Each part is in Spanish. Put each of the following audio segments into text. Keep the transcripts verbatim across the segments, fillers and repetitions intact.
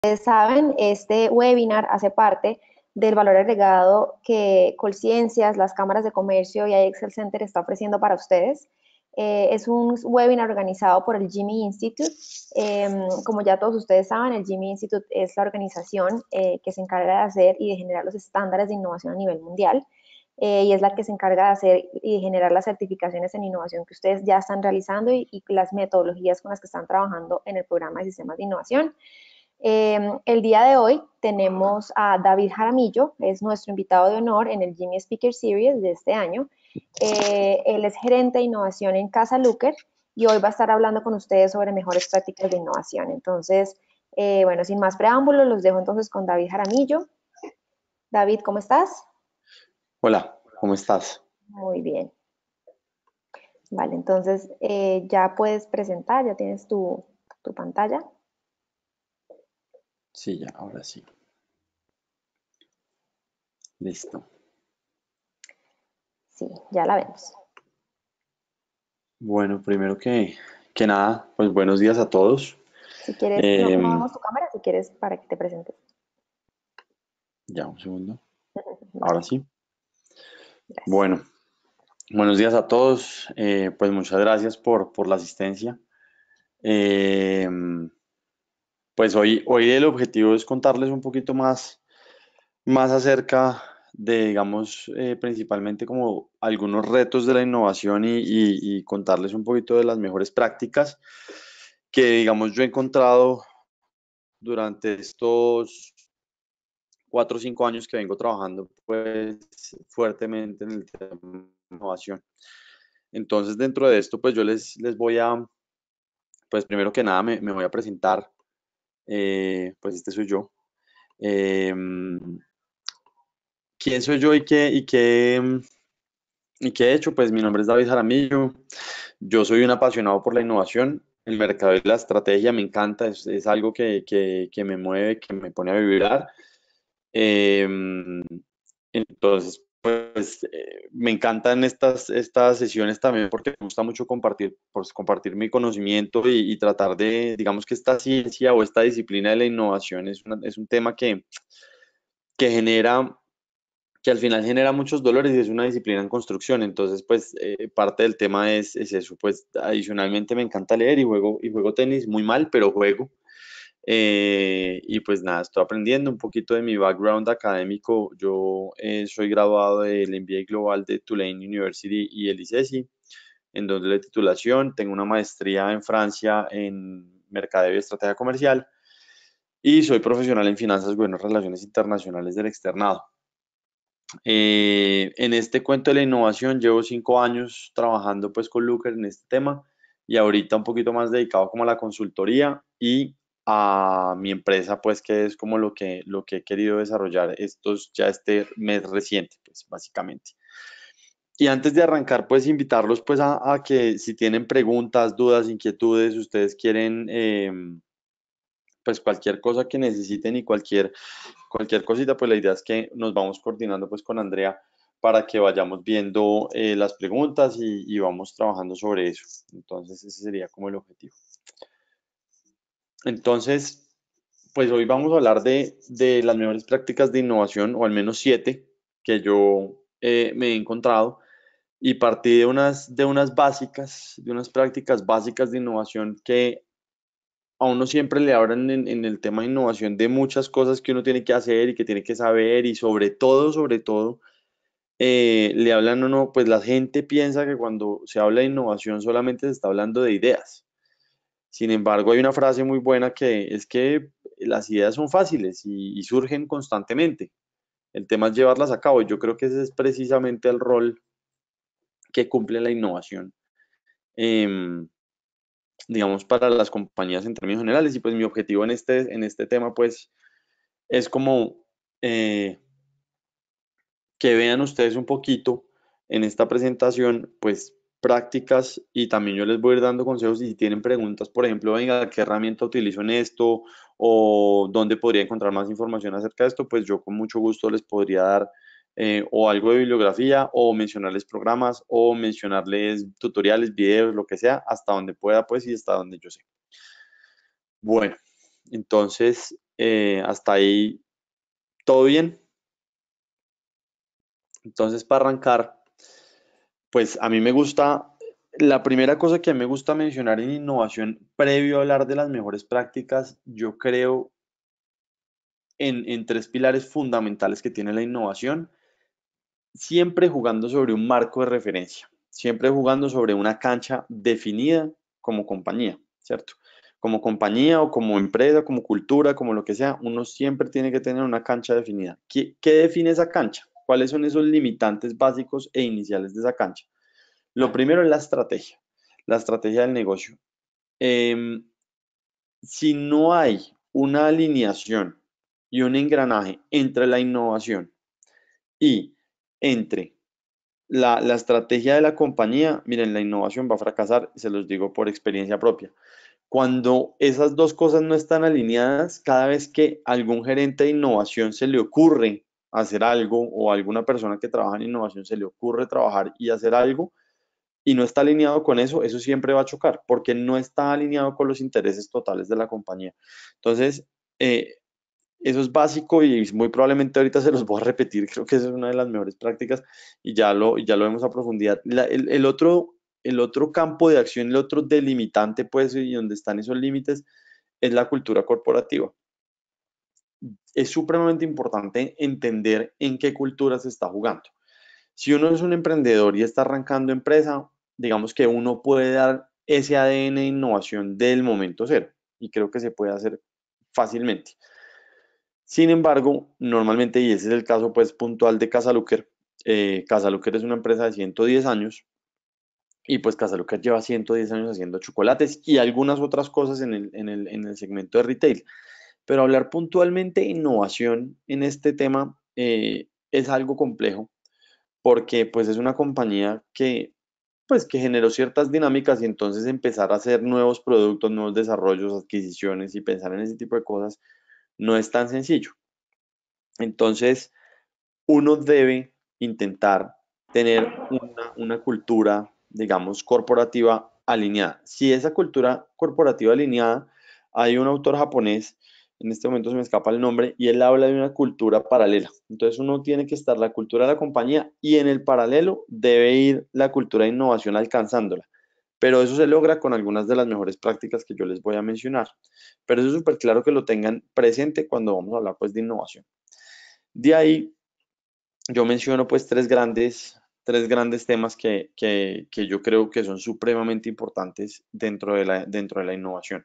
ustedes saben, este webinar hace parte del valor agregado que Colciencias, las cámaras de comercio y Excel Center está ofreciendo para ustedes. Eh, es un webinar organizado por el Jimmy Institute. Eh, como ya todos ustedes saben, el Jimmy Institute es la organización eh, que se encarga de hacer y de generar los estándares de innovación a nivel mundial. Eh, y es la que se encarga de hacer y de generar las certificaciones en innovación que ustedes ya están realizando y, y las metodologías con las que están trabajando en el programa de sistemas de innovación. Eh, el día de hoy tenemos a David Jaramillo, es nuestro invitado de honor en el Jimmy Speaker Series de este año. Eh, él es gerente de innovación en Casa Looker y hoy va a estar hablando con ustedes sobre mejores prácticas de innovación. Entonces, eh, bueno, sin más preámbulos, los dejo entonces con David Jaramillo. David, ¿cómo estás? Hola, ¿cómo estás? Muy bien. Vale, entonces eh, ya puedes presentar, ya tienes tu, tu pantalla. Sí, ya, ahora sí. Listo. Sí, ya la vemos. Bueno, primero que, que nada, pues buenos días a todos. Si quieres, no, Eh, no vemos tu cámara, si quieres para que te presentes. ya, un segundo. Ahora Vale, sí. gracias. Bueno, buenos días a todos. Eh, pues muchas gracias por, por la asistencia. Eh, pues hoy, hoy el objetivo es contarles un poquito más, más acerca de, digamos, eh, principalmente como algunos retos de la innovación y, y y contarles un poquito de las mejores prácticas que, digamos, yo he encontrado durante estos cuatro o cinco años que vengo trabajando pues fuertemente en el tema de innovación. Entonces, dentro de esto, pues yo les, les voy a, pues primero que nada me, me voy a presentar. Eh, pues este soy yo. Eh, ¿Quién soy yo y qué, y qué, y qué he hecho? Pues mi nombre es David Jaramillo. Yo soy un apasionado por la innovación. El mercado y la estrategia me encanta, es, es algo que, que, que me mueve, que me pone a vibrar. Eh, entonces, pues eh, me encantan estas, estas sesiones también porque me gusta mucho compartir, pues, compartir mi conocimiento y, y tratar de, digamos que esta ciencia o esta disciplina de la innovación es, una- es un tema que, que genera, que al final genera muchos dolores y es una disciplina en construcción. Entonces, pues eh, parte del tema es, es eso. Pues adicionalmente me encanta leer y juego, y juego tenis muy mal, pero juego. Eh, y pues nada, estoy aprendiendo un poquito de mi background académico. Yo eh, soy graduado del M B A Global de Tulane University y el ICESI, en doble titulación. Tengo una maestría en Francia en Mercadeo y Estrategia Comercial y soy profesional en Finanzas, Gobierno y Relaciones Internacionales del Externado. Eh, en este cuento de la innovación llevo cinco años trabajando pues con Looker en este tema y ahorita un poquito más dedicado como a la consultoría y a mi empresa pues que es como lo que, lo que he querido desarrollar estos ya este mes reciente pues básicamente. Y antes de arrancar pues invitarlos pues a, a que si tienen preguntas, dudas, inquietudes, ustedes quieren eh, pues cualquier cosa que necesiten y cualquier cualquier cosita, pues la idea es que nos vamos coordinando pues con Andrea para que vayamos viendo eh, las preguntas y, y vamos trabajando sobre eso. Entonces ese sería como el objetivo. Entonces, pues hoy vamos a hablar de, de las mejores prácticas de innovación, o al menos siete que yo eh, me he encontrado y partí de unas, de unas básicas, de unas prácticas básicas de innovación que a uno siempre le hablan en, en el tema de innovación de muchas cosas que uno tiene que hacer y que tiene que saber y sobre todo, sobre todo, eh, le hablan a uno, pues la gente piensa que cuando se habla de innovación solamente se está hablando de ideas. Sin embargo, hay una frase muy buena que es que las ideas son fáciles y, y surgen constantemente. El tema es llevarlas a cabo. Yo creo que ese es precisamente el rol que cumple la innovación. Em, digamos, para las compañías en términos generales. Y pues mi objetivo en este, en este tema, pues, es como eh, que vean ustedes un poquito en esta presentación, pues, prácticas y también yo les voy a ir dando consejos y si tienen preguntas, por ejemplo, venga, ¿qué herramienta utilizo en esto? O dónde podría encontrar más información acerca de esto, pues yo con mucho gusto les podría dar eh, o algo de bibliografía o mencionarles programas o mencionarles tutoriales, videos, lo que sea, hasta donde pueda, pues, y hasta donde yo sé. Bueno, entonces, Eh, hasta ahí, todo bien. Entonces, para arrancar, pues a mí me gusta, la primera cosa que a mí me gusta mencionar en innovación, previo a hablar de las mejores prácticas, yo creo en, en tres pilares fundamentales que tiene la innovación, siempre jugando sobre un marco de referencia, siempre jugando sobre una cancha definida como compañía, ¿cierto? Como compañía o como empresa, como cultura, como lo que sea, uno siempre tiene que tener una cancha definida. ¿Qué, qué define esa cancha? ¿Cuáles son esos limitantes básicos e iniciales de esa cancha? Lo primero es la estrategia, la estrategia del negocio. Em, si no hay una alineación y un engranaje entre la innovación y entre la, la estrategia de la compañía, miren, la innovación va a fracasar, se los digo por experiencia propia. Cuando esas dos cosas no están alineadas, cada vez que algún gerente de innovación se le ocurre hacer algo o a alguna persona que trabaja en innovación se le ocurre trabajar y hacer algo y no está alineado con eso, eso siempre va a chocar porque no está alineado con los intereses totales de la compañía. Entonces, eh, eso es básico y muy probablemente ahorita se los voy a repetir, creo que esa es una de las mejores prácticas y ya lo, ya lo vemos a profundidad. La- el, el otro, el otro campo de acción, el otro delimitante, pues, y donde están esos límites, es la cultura corporativa. Es supremamente importante entender en qué cultura se está jugando. Si uno es un emprendedor y está arrancando empresa, digamos que uno puede dar ese A D N de innovación del momento cero y creo que se puede hacer fácilmente. Sin embargo, normalmente, y ese es el caso pues puntual de Casaluker, eh, Casaluker es una empresa de ciento diez años y pues Casaluker lleva ciento diez años haciendo chocolates y algunas otras cosas en el, en el, en el segmento de retail. Pero hablar puntualmente de innovación en este tema eh, es algo complejo porque pues es una compañía que pues que generó ciertas dinámicas y entonces empezar a hacer nuevos productos, nuevos desarrollos, adquisiciones y pensar en ese tipo de cosas no es tan sencillo. Entonces, uno debe intentar tener una, una cultura, digamos, corporativa alineada. Si esa cultura corporativa alineada, hay un autor japonés, en este momento se me escapa el nombre, y él habla de una cultura paralela. Entonces uno tiene que estar la cultura de la compañía y en el paralelo debe ir la cultura de innovación alcanzándola. Pero eso se logra con algunas de las mejores prácticas que yo les voy a mencionar. Pero eso es súper claro que lo tengan presente cuando vamos a hablar pues de innovación. De ahí yo menciono pues tres grandes, tres grandes temas que, que, que yo creo que son supremamente importantes dentro de la, dentro de la innovación.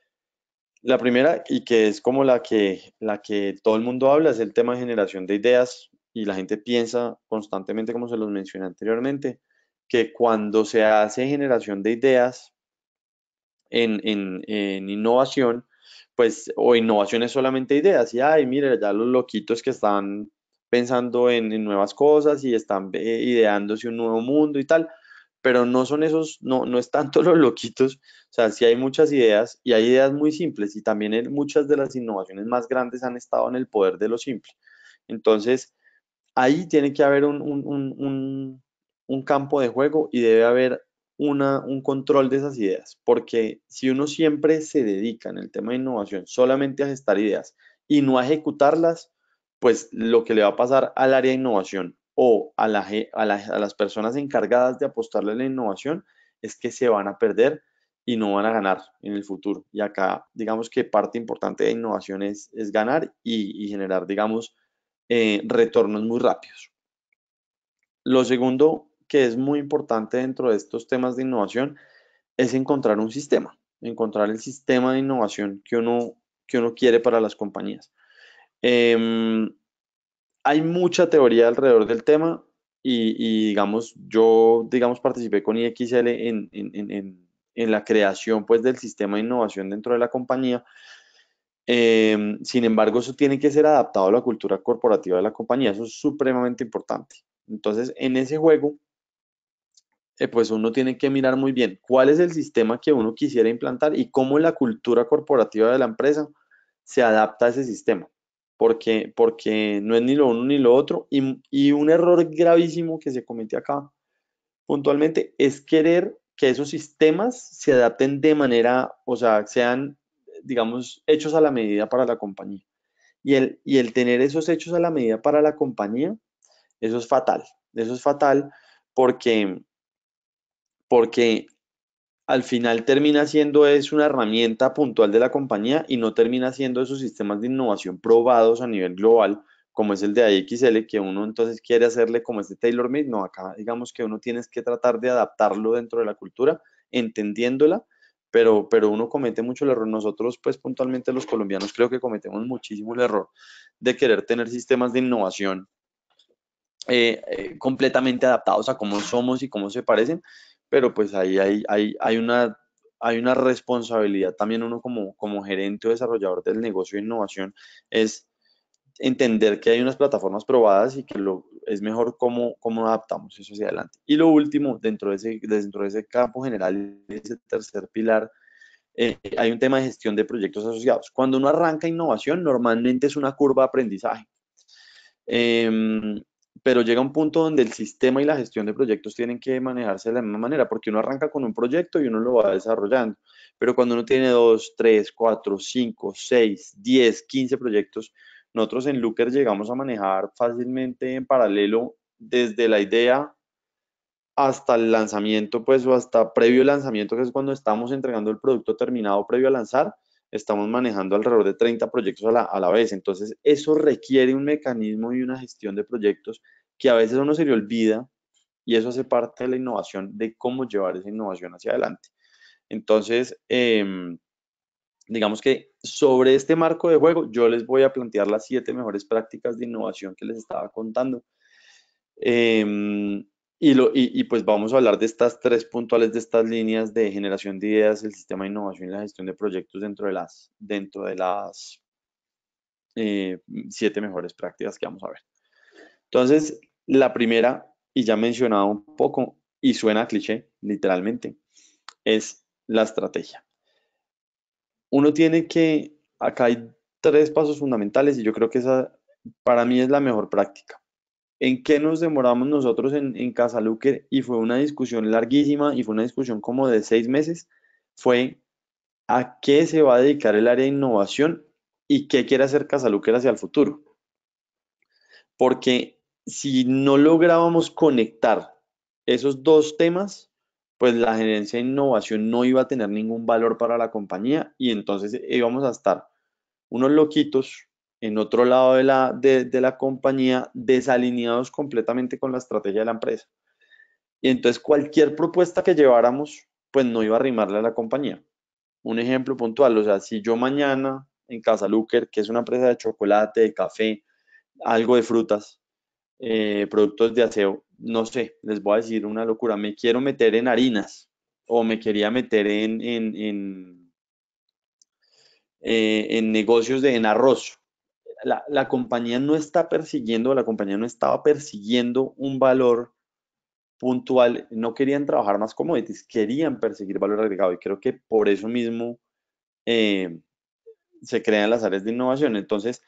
La primera, y que es como la que, la que todo el mundo habla, es el tema de generación de ideas y la gente piensa constantemente, como se los mencioné anteriormente, que cuando se hace generación de ideas en, en, en innovación, pues, o innovación es solamente ideas, y ay, mire, ya los loquitos que están pensando en, en nuevas cosas y están eh, ideándose un nuevo mundo y tal, pero no son esos, no, no es tanto los loquitos, o sea, sí hay muchas ideas y hay ideas muy simples y también en muchas de las innovaciones más grandes han estado en el poder de lo simple. Entonces, ahí tiene que haber un, un, un, un, un campo de juego y debe haber una, un control de esas ideas, porque si uno siempre se dedica en el tema de innovación solamente a gestar ideas y no a ejecutarlas, pues lo que le va a pasar al área de innovación o a, la, a, la, a las personas encargadas de apostarle a la innovación es que se van a perder y no van a ganar en el futuro. Y acá, digamos que parte importante de innovación es, es ganar y, y generar, digamos, eh, retornos muy rápidos. Lo segundo que es muy importante dentro de estos temas de innovación es encontrar un sistema, encontrar el sistema de innovación que uno, que uno quiere para las compañías. Eh, hay mucha teoría alrededor del tema y, y, digamos, yo, digamos, participé con I X L en, en, en, en, en la creación, pues, del sistema de innovación dentro de la compañía. Eh, sin embargo, eso tiene que ser adaptado a la cultura corporativa de la compañía. Eso es supremamente importante. Entonces, en ese juego, eh, pues uno tiene que mirar muy bien cuál es el sistema que uno quisiera implantar y cómo la cultura corporativa de la empresa se adapta a ese sistema. Porque, porque no es ni lo uno ni lo otro. Y, y un error gravísimo que se comete acá puntualmente es querer que esos sistemas se adapten de manera, o sea, sean digamos, hechos a la medida para la compañía. Y el, y el tener esos hechos a la medida para la compañía, eso es fatal. Eso es fatal porque, porque al final termina siendo es una herramienta puntual de la compañía y no termina siendo esos sistemas de innovación probados a nivel global, como es el de A X L, que uno entonces quiere hacerle como este tailor-made. No, acá digamos que uno tiene que tratar de adaptarlo dentro de la cultura, entendiéndola, pero, pero uno comete mucho el error. Nosotros, pues puntualmente los colombianos, creo que cometemos muchísimo el error de querer tener sistemas de innovación eh, eh, completamente adaptados a cómo somos y cómo se parecen, pero pues ahí hay, hay, hay, una, hay una responsabilidad también uno como, como gerente o desarrollador del negocio de innovación, es entender que hay unas plataformas probadas y que lo, es mejor cómo, cómo adaptamos eso hacia adelante. Y lo último, dentro de ese, dentro de ese campo general, ese tercer pilar, eh, hay un tema de gestión de proyectos asociados. Cuando uno arranca innovación, normalmente es una curva de aprendizaje. Em, pero llega un punto donde el sistema y la gestión de proyectos tienen que manejarse de la misma manera, porque uno arranca con un proyecto y uno lo va desarrollando. Pero cuando uno tiene dos, tres, cuatro, cinco, seis, diez, quince proyectos, nosotros en Looker llegamos a manejar fácilmente en paralelo desde la idea hasta el lanzamiento, pues, o hasta previo lanzamiento, que es cuando estamos entregando el producto terminado previo a lanzar, estamos manejando alrededor de treinta proyectos a la, a la vez. Entonces, eso requiere un mecanismo y una gestión de proyectos que a veces a uno se le olvida y eso hace parte de la innovación, de cómo llevar esa innovación hacia adelante. Entonces, eh, digamos que sobre este marco de juego, yo les voy a plantear las siete mejores prácticas de innovación que les estaba contando. Eh, y, lo, y, y, pues vamos a hablar de estas tres puntuales, de estas líneas de generación de ideas, el sistema de innovación y la gestión de proyectos dentro de las, dentro de las eh, siete mejores prácticas que vamos a ver. Entonces, la primera, y ya mencionado un poco, y suena cliché, literalmente, es la estrategia. Uno tiene que, acá hay tres pasos fundamentales y yo creo que esa para mí es la mejor práctica. ¿En qué nos demoramos nosotros en, en Casa Luque? Y fue una discusión larguísima y fue una discusión como de seis meses. Fue a qué se va a dedicar el área de innovación y qué quiere hacer Casa Luque hacia el futuro. Porque si no lográbamos conectar esos dos temas, pues la gerencia de innovación no iba a tener ningún valor para la compañía y entonces íbamos a estar unos loquitos en otro lado de la, de, de la compañía, desalineados completamente con la estrategia de la empresa. Y entonces cualquier propuesta que lleváramos, pues no iba a arrimarle a la compañía. Un ejemplo puntual, o sea, si yo mañana en Casa Luker, que es una empresa de chocolate, de café, algo de frutas, eh, productos de aseo, no sé, les voy a decir una locura, me quiero meter en harinas o me quería meter en, en, en, eh, en negocios de en arroz. La, la compañía no está persiguiendo, la compañía no estaba persiguiendo un valor puntual, no querían trabajar más commodities, querían perseguir valor agregado y creo que por eso mismo eh, se crean las áreas de innovación. Entonces,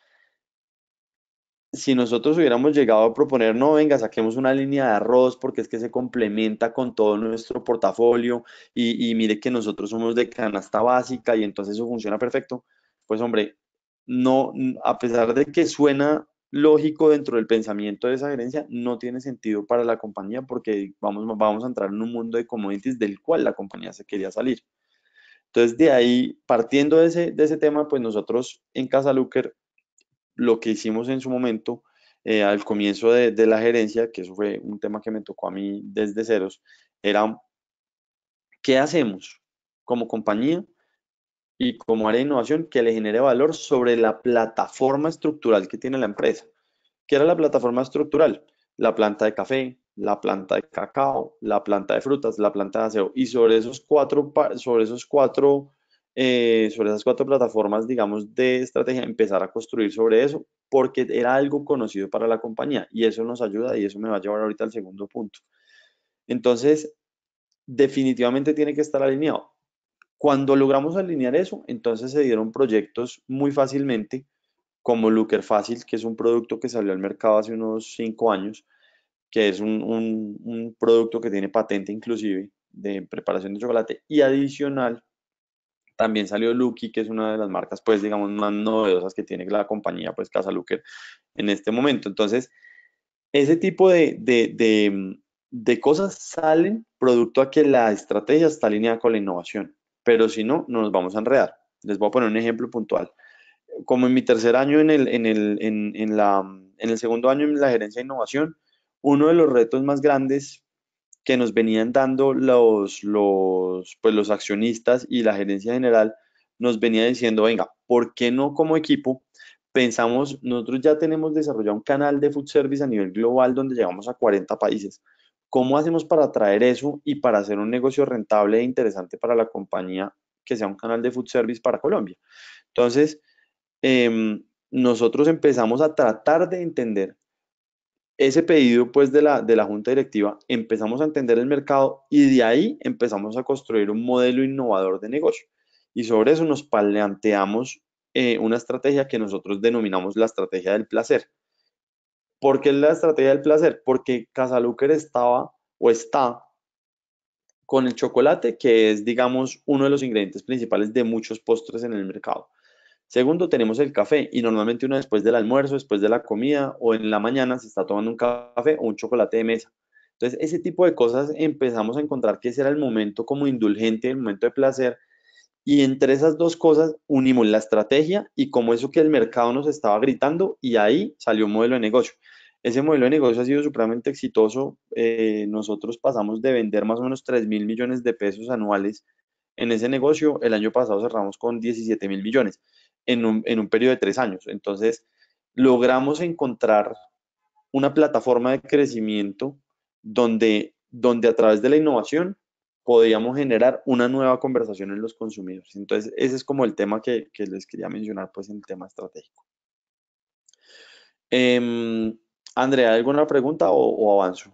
si nosotros hubiéramos llegado a proponer, no, venga, saquemos una línea de arroz porque es que se complementa con todo nuestro portafolio y, y mire que nosotros somos de canasta básica y entonces eso funciona perfecto, pues hombre, no, a pesar de que suena lógico dentro del pensamiento de esa gerencia, no tiene sentido para la compañía porque vamos, vamos a entrar en un mundo de commodities del cual la compañía se quería salir. Entonces, de ahí, partiendo de ese, de ese tema, pues nosotros en Casa Luker lo que hicimos en su momento, eh, al comienzo de, de, la gerencia, que eso fue un tema que me tocó a mí desde ceros, era ¿qué hacemos como compañía y como área de innovación que le genere valor sobre la plataforma estructural que tiene la empresa? ¿Qué era la plataforma estructural? La planta de café, la planta de cacao, la planta de frutas, la planta de aseo. Y sobre esos cuatro, sobre esos cuatro, eh, sobre esas cuatro plataformas, digamos, de estrategia, empezar a construir sobre eso, porque era algo conocido para la compañía. Y eso nos ayuda y eso me va a llevar ahorita al segundo punto. Entonces, definitivamente tiene que estar alineado. Cuando logramos alinear eso, entonces se dieron proyectos muy fácilmente como Looker Fácil, que es un producto que salió al mercado hace unos cinco años, que es un, un, un producto que tiene patente inclusive de preparación de chocolate y adicional También salió Lucky, que es una de las marcas, pues, digamos, más novedosas que tiene la compañía, pues, Casa Looker en este momento. Entonces, ese tipo de, de, de, de cosas salen producto a que la estrategia está alineada con la innovación, pero si no, no nos vamos a enredar. Les voy a poner un ejemplo puntual. Como en mi tercer año en el, en el, en, en la, en el segundo año en la gerencia de innovación, uno de los retos más grandes que nos venían dando los, los, pues los accionistas y la gerencia general nos venía diciendo, venga, ¿por qué no como equipo pensamos, nosotros ya tenemos desarrollado un canal de food service a nivel global donde llegamos a cuarenta países? ¿Cómo hacemos para atraer eso y para hacer un negocio rentable e interesante para la compañía que sea un canal de food service para Colombia? Entonces, em, nosotros empezamos a tratar de entender ese pedido pues de la, de la junta directiva, empezamos a entender el mercado y de ahí empezamos a construir un modelo innovador de negocio. Y sobre eso nos planteamos eh, una estrategia que nosotros denominamos la estrategia del placer. ¿Por qué la estrategia del placer? Porque Casalucer estaba o está con el chocolate, que es, digamos, uno de los ingredientes principales de muchos postres en el mercado. Segundo, tenemos el café y normalmente uno después del almuerzo, después de la comida o en la mañana se está tomando un café o un chocolate de mesa. Entonces, ese tipo de cosas empezamos a encontrar que ese era el momento como indulgente, el momento de placer. Y entre esas dos cosas unimos la estrategia y como eso que el mercado nos estaba gritando y ahí salió un modelo de negocio. Ese modelo de negocio ha sido supremamente exitoso. Eh, nosotros pasamos de vender más o menos tres mil millones de pesos anuales en ese negocio. El año pasado cerramos con diecisiete mil millones en un, en un periodo de tres años. Entonces, logramos encontrar una plataforma de crecimiento donde, donde a través de la innovación podíamos generar una nueva conversación en los consumidores. Entonces, ese es como el tema que, que les quería mencionar, pues, en el tema estratégico. Em, Andrea, ¿alguna pregunta o, o avanzo?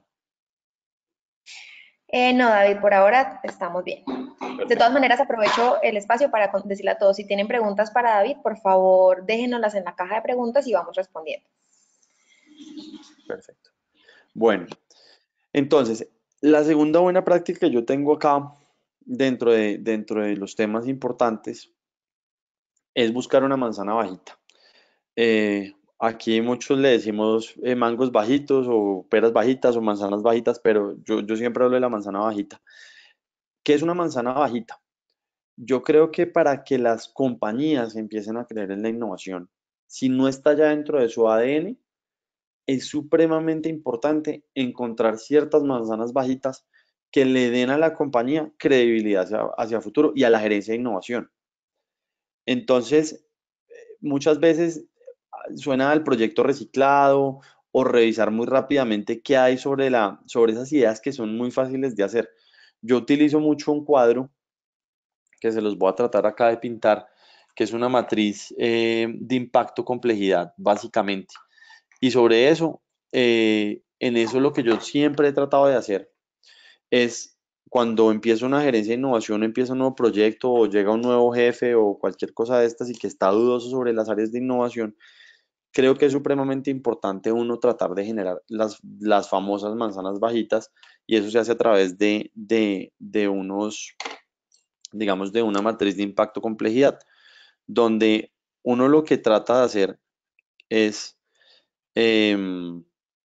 Eh, no, David, por ahora estamos bien. De todas Perfecto, maneras, aprovecho el espacio para con- decirle a todos, si tienen preguntas para David, por favor, déjenoslas en la caja de preguntas y vamos respondiendo. perfecto. Bueno, entonces, la segunda buena práctica que yo tengo acá dentro de, dentro de los temas importantes es buscar una manzana bajita. Eh, aquí muchos le decimos eh, mangos bajitos o peras bajitas o manzanas bajitas, pero yo, yo siempre hablo de la manzana bajita. ¿Qué es una manzana bajita? Yo creo que para que las compañías empiecen a creer en la innovación, si no está ya dentro de su A D N, es supremamente importante encontrar ciertas manzanas bajitas que le den a la compañía credibilidad hacia, hacia futuro y a la gerencia de innovación. Entonces, muchas veces suena al proyecto reciclado o revisar muy rápidamente qué hay sobre, la, sobre esas ideas que son muy fáciles de hacer. Yo utilizo mucho un cuadro que se los voy a tratar acá de pintar, que es una matriz eh, de impacto complejidad, básicamente. Y sobre eso, eh, en eso lo que yo siempre he tratado de hacer es cuando empieza una gerencia de innovación, empieza un nuevo proyecto o llega un nuevo jefe o cualquier cosa de estas y que está dudoso sobre las áreas de innovación, creo que es supremamente importante uno tratar de generar las, las famosas manzanas bajitas y eso se hace a través de, de, de unos, digamos, de una matriz de impacto complejidad, donde uno lo que trata de hacer es, em,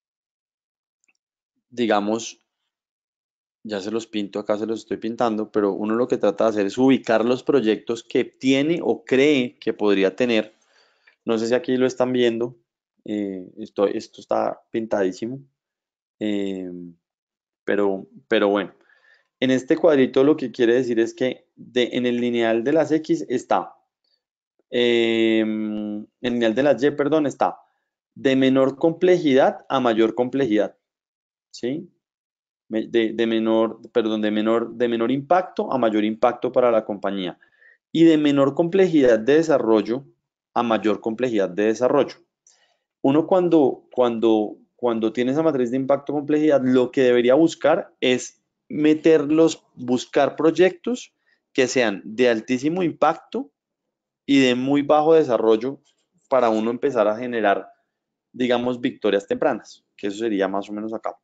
digamos, ya se los pinto, acá se los estoy pintando, pero uno lo que trata de hacer es ubicar los proyectos que tiene o cree que podría tener. No sé si aquí lo están viendo, eh, esto, esto está pintadísimo, eh, pero, pero bueno, en este cuadrito lo que quiere decir es que de, en el lineal de las X está, eh, en el lineal de las Y, perdón, está de menor complejidad a mayor complejidad, ¿sí? Me- De, de menor, perdón, de menor, de menor impacto a mayor impacto para la compañía y de menor complejidad de desarrollo a mayor complejidad de desarrollo. Uno cuando, cuando, cuando tiene esa matriz de impacto complejidad, lo que debería buscar es meterlos, buscar proyectos que sean de altísimo impacto y de muy bajo desarrollo para uno empezar a generar, digamos, victorias tempranas, que eso sería más o menos acá.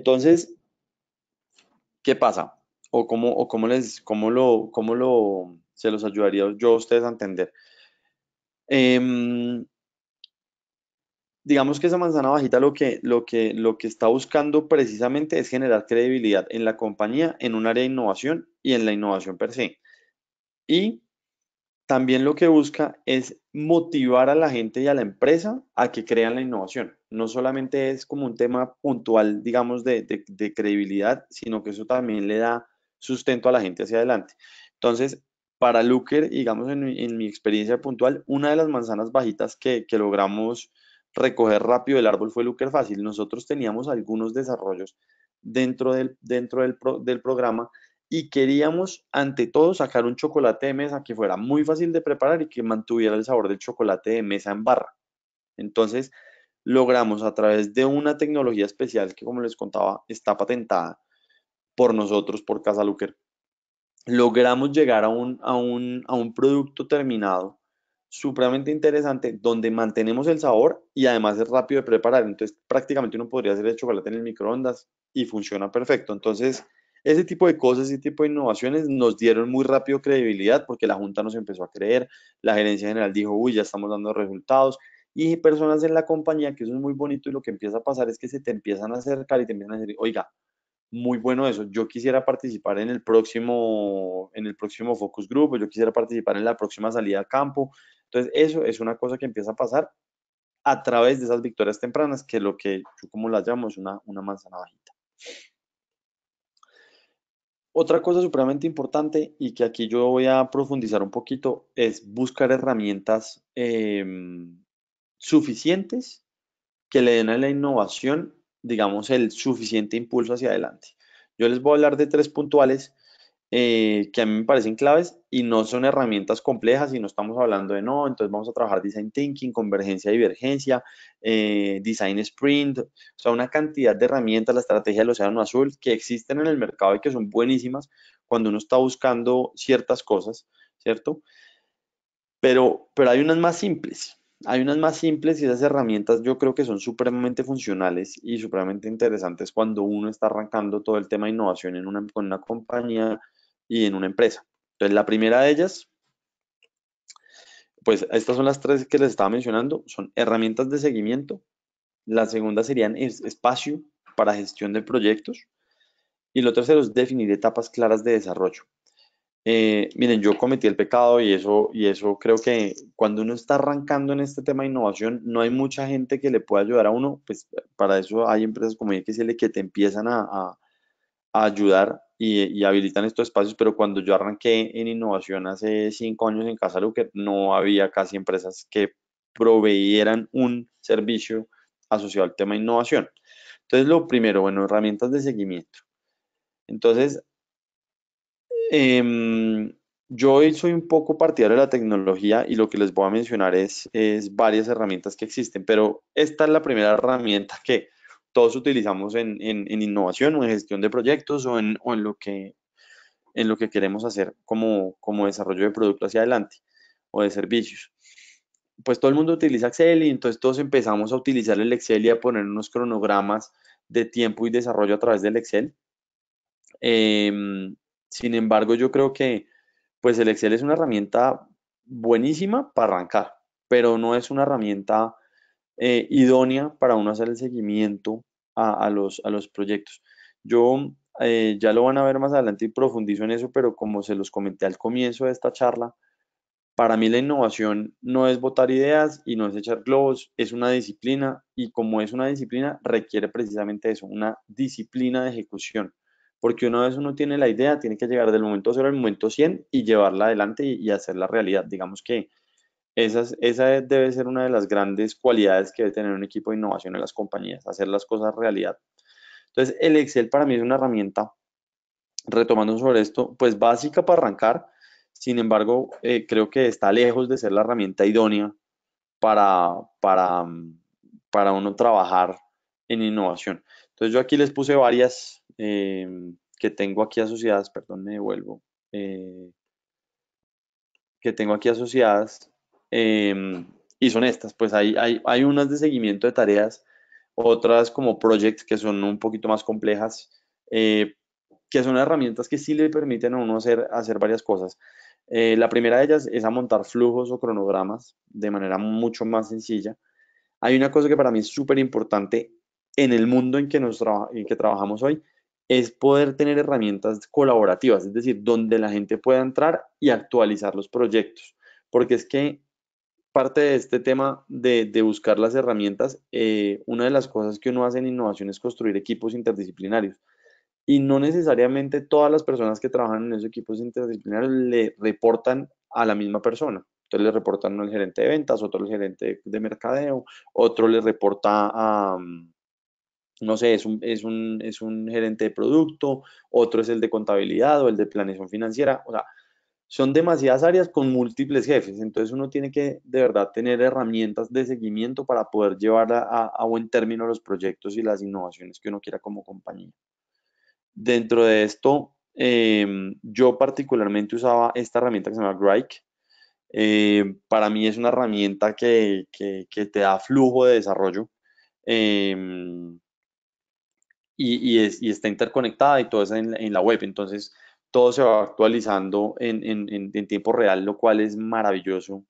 Entonces, ¿qué pasa? O cómo, o cómo les, cómo lo, cómo lo, se los ayudaría yo a ustedes a entender. Em, digamos que esa manzana bajita lo que, lo que, lo que está buscando precisamente es generar credibilidad en la compañía, en un área de innovación y en la innovación per se. Y también lo que busca es motivar a la gente y a la empresa a que crean la innovación. No solamente es como un tema puntual, digamos, de, de- de credibilidad, sino que eso también le da sustento a la gente hacia adelante. Entonces, para Looker, digamos, en, mi en mi experiencia puntual, una de las manzanas bajitas que, que logramos recoger rápido del árbol fue Looker Fácil. Nosotros teníamos algunos desarrollos dentro del, dentro del, pro- del programa y queríamos, ante todo, sacar un chocolate de mesa que fuera muy fácil de preparar y que mantuviera el sabor del chocolate de mesa en barra. Entonces, logramos a través de una tecnología especial que, como les contaba, está patentada por nosotros, por Casa Luker, logramos llegar a un, a un, a un producto terminado supremamente interesante donde mantenemos el sabor y además es rápido de preparar. Entonces, prácticamente uno podría hacer el chocolate en el microondas y funciona perfecto. Entonces, ese tipo de cosas, ese tipo de innovaciones nos dieron muy rápido credibilidad porque la Junta nos empezó a creer, la gerencia general dijo, uy, ya estamos dando resultados. Y personas en la compañía, que eso es muy bonito y lo que empieza a pasar es que se te empiezan a acercar y te empiezan a decir, oiga, muy bueno eso. Yo quisiera participar en el próximo, en el próximo Focus Group, yo quisiera participar en la próxima salida a campo. Entonces, eso es una cosa que empieza a pasar a través de esas victorias tempranas, que lo que yo como las llamo es una, una manzana bajita. Otra cosa supremamente importante y que aquí yo voy a profundizar un poquito es buscar herramientas eh, suficientes que le den a la innovación, digamos, el suficiente impulso hacia adelante. Yo les voy a hablar de tres puntuales eh, que a mí me parecen claves y no son herramientas complejas y no estamos hablando de no, entonces vamos a trabajar design thinking, convergencia, divergencia, eh, design sprint, o sea, una cantidad de herramientas, la estrategia del océano azul que existen en el mercado y que son buenísimas cuando uno está buscando ciertas cosas, ¿cierto? Pero, pero hay unas más simples. Hay unas más simples y esas herramientas yo creo que son supremamente funcionales y supremamente interesantes cuando uno está arrancando todo el tema de innovación en una, con una compañía y en una empresa. Entonces, la primera de ellas, pues estas son las tres que les estaba mencionando, son herramientas de seguimiento. La segunda serían es- espacio para gestión de proyectos. Y lo tercero es definir etapas claras de desarrollo. Eh, miren, yo cometí el pecado y eso, y eso creo que cuando uno está arrancando en este tema de innovación, no hay mucha gente que le pueda ayudar a uno, pues para eso hay empresas como X L que te empiezan a, a- a ayudar y, y habilitan estos espacios, pero cuando yo arranqué en innovación hace cinco años en Casa Luker, no había casi empresas que proveyeran un servicio asociado al tema de innovación. Entonces, lo primero, bueno, herramientas de seguimiento. Entonces, Em, yo hoy soy un poco partidario de la tecnología y lo que les voy a mencionar es, es varias herramientas que existen, pero esta es la primera herramienta que todos utilizamos en, en- en innovación o en gestión de proyectos o en, o en lo que, en lo que queremos hacer como, como desarrollo de producto hacia adelante o de servicios. Pues todo el mundo utiliza Excel y entonces todos empezamos a utilizar el Excel y a poner unos cronogramas de tiempo y desarrollo a través del Excel. Em, Sin embargo, yo creo que pues el Excel es una herramienta buenísima para arrancar, pero no es una herramienta eh, idónea para uno hacer el seguimiento a, a los, a los proyectos. Yo eh, ya lo van a ver más adelante y profundizo en eso, pero como se los comenté al comienzo de esta charla, para mí la innovación no es botar ideas y no es echar globos, es una disciplina y como es una disciplina requiere precisamente eso, una disciplina de ejecución. Porque una vez uno tiene la idea, tiene que llegar del momento cero al momento cien y llevarla adelante y, y hacerla realidad. Digamos que esa, es- esa debe ser una de las grandes cualidades que debe tener un equipo de innovación en las compañías, hacer las cosas realidad. Entonces, el Excel para mí es una herramienta, retomando sobre esto, pues básica para arrancar. Sin embargo, eh, creo que está lejos de ser la herramienta idónea para, para, mm, para uno trabajar en innovación. Entonces yo aquí les puse varias eh, que tengo aquí asociadas, perdón, me devuelvo, eh, que tengo aquí asociadas eh, y son estas, pues hay, hay, hay unas de seguimiento de tareas, otras como projects que son un poquito más complejas, eh, que son herramientas que sí le permiten a uno hacer, hacer varias cosas. Eh, la primera de ellas es a montar flujos o cronogramas de manera mucho más sencilla. Hay una cosa que para mí es súper importante en el mundo en que, nos traba- en que trabajamos hoy, es poder tener herramientas colaborativas, es decir, donde la gente pueda entrar y actualizar los proyectos. Porque es que parte de este tema de, de buscar las herramientas, eh, una de las cosas que uno hace en innovación es construir equipos interdisciplinarios. Y no necesariamente todas las personas que trabajan en esos equipos interdisciplinarios le reportan a la misma persona. Entonces le reportan al gerente de ventas, otro al gerente de, de mercadeo, otro le reporta a, mm, no sé, es un, es un, es un gerente de producto, otro es el de contabilidad o el de planeación financiera. O sea, son demasiadas áreas con múltiples jefes. Entonces uno tiene que de verdad tener herramientas de seguimiento para poder llevar a, a- a buen término los proyectos y las innovaciones que uno quiera como compañía. Dentro de esto, em, yo particularmente usaba esta herramienta que se llama Grike. Eh, para mí es una herramienta que, que- que te da flujo de desarrollo, em, y, y es- y está interconectada y todo eso en, en la web. Entonces, todo se va actualizando en, en- en- en tiempo real, lo cual es maravilloso,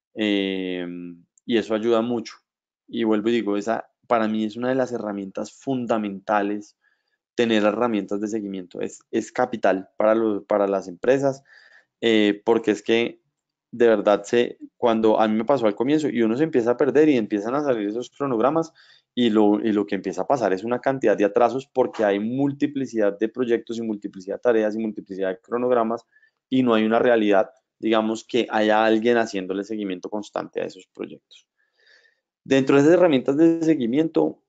em, y eso ayuda mucho. Y vuelvo y digo, esa para mí es una de las herramientas fundamentales. Tener herramientas de seguimiento es, es capital para, los, para las empresas, eh, porque es que de verdad se, cuando a mí me pasó al comienzo y uno se empieza a perder y empiezan a salir esos cronogramas y lo, y lo que empieza a pasar es una cantidad de atrasos porque hay multiplicidad de proyectos y multiplicidad de tareas y multiplicidad de cronogramas y no hay una realidad, digamos, que haya alguien haciéndole seguimiento constante a esos proyectos. Dentro de esas herramientas de seguimiento,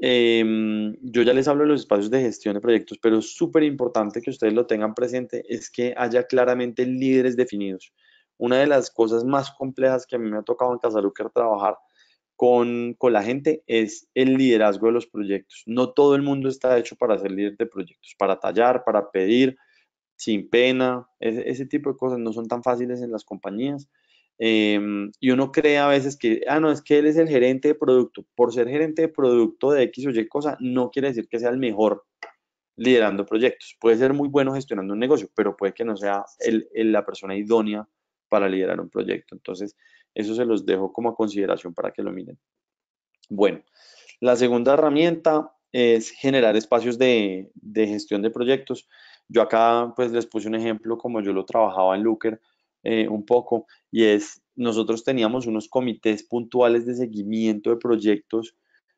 em, yo ya les hablo de los espacios de gestión de proyectos, pero es súper importante que ustedes lo tengan presente, es que haya claramente líderes definidos. Una de las cosas más complejas que a mí me ha tocado en Casalucar trabajar con, con la gente es el liderazgo de los proyectos. No todo el mundo está hecho para ser líder de proyectos, para tallar, para pedir, sin pena, ese, ese tipo de cosas no son tan fáciles en las compañías. Eh, y uno cree a veces que, ah, no, es que él es el gerente de producto. Por ser gerente de producto de X o Y cosa, no quiere decir que sea el mejor liderando proyectos. Puede ser muy bueno gestionando un negocio, pero puede que no sea el, el- la persona idónea para liderar un proyecto. Entonces, eso se los dejo como a consideración para que lo miren. Bueno, la segunda herramienta es generar espacios de, de gestión de proyectos. Yo acá pues les puse un ejemplo como yo lo trabajaba en Looker, eh, un poco, y es, nosotros teníamos unos comités puntuales de seguimiento de proyectos,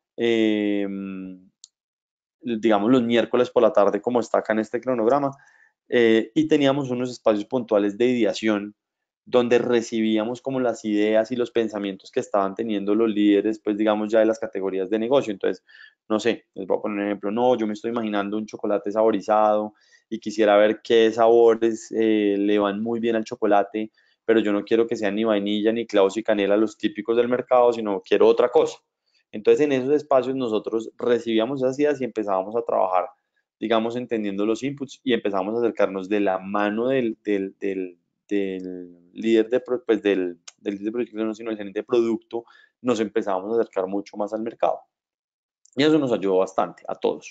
eh, digamos los miércoles por la tarde como está acá en este cronograma, eh, y teníamos unos espacios puntuales de ideación donde recibíamos como las ideas y los pensamientos que estaban teniendo los líderes, pues digamos ya de las categorías de negocio. Entonces, no sé, les voy a poner un ejemplo, no, yo me estoy imaginando un chocolate saborizado y quisiera ver qué sabores eh, le van muy bien al chocolate, pero yo no quiero que sean ni vainilla, ni clavos y canela, los típicos del mercado, sino quiero otra cosa. Entonces, en esos espacios nosotros recibíamos esas ideas y empezábamos a trabajar, digamos, entendiendo los inputs y empezamos a acercarnos de la mano del, del, del, del líder de, pro- pues del, del líder de proyecto, no, sino el gerente de producto, nos empezábamos a acercar mucho más al mercado. Y eso nos ayudó bastante a todos.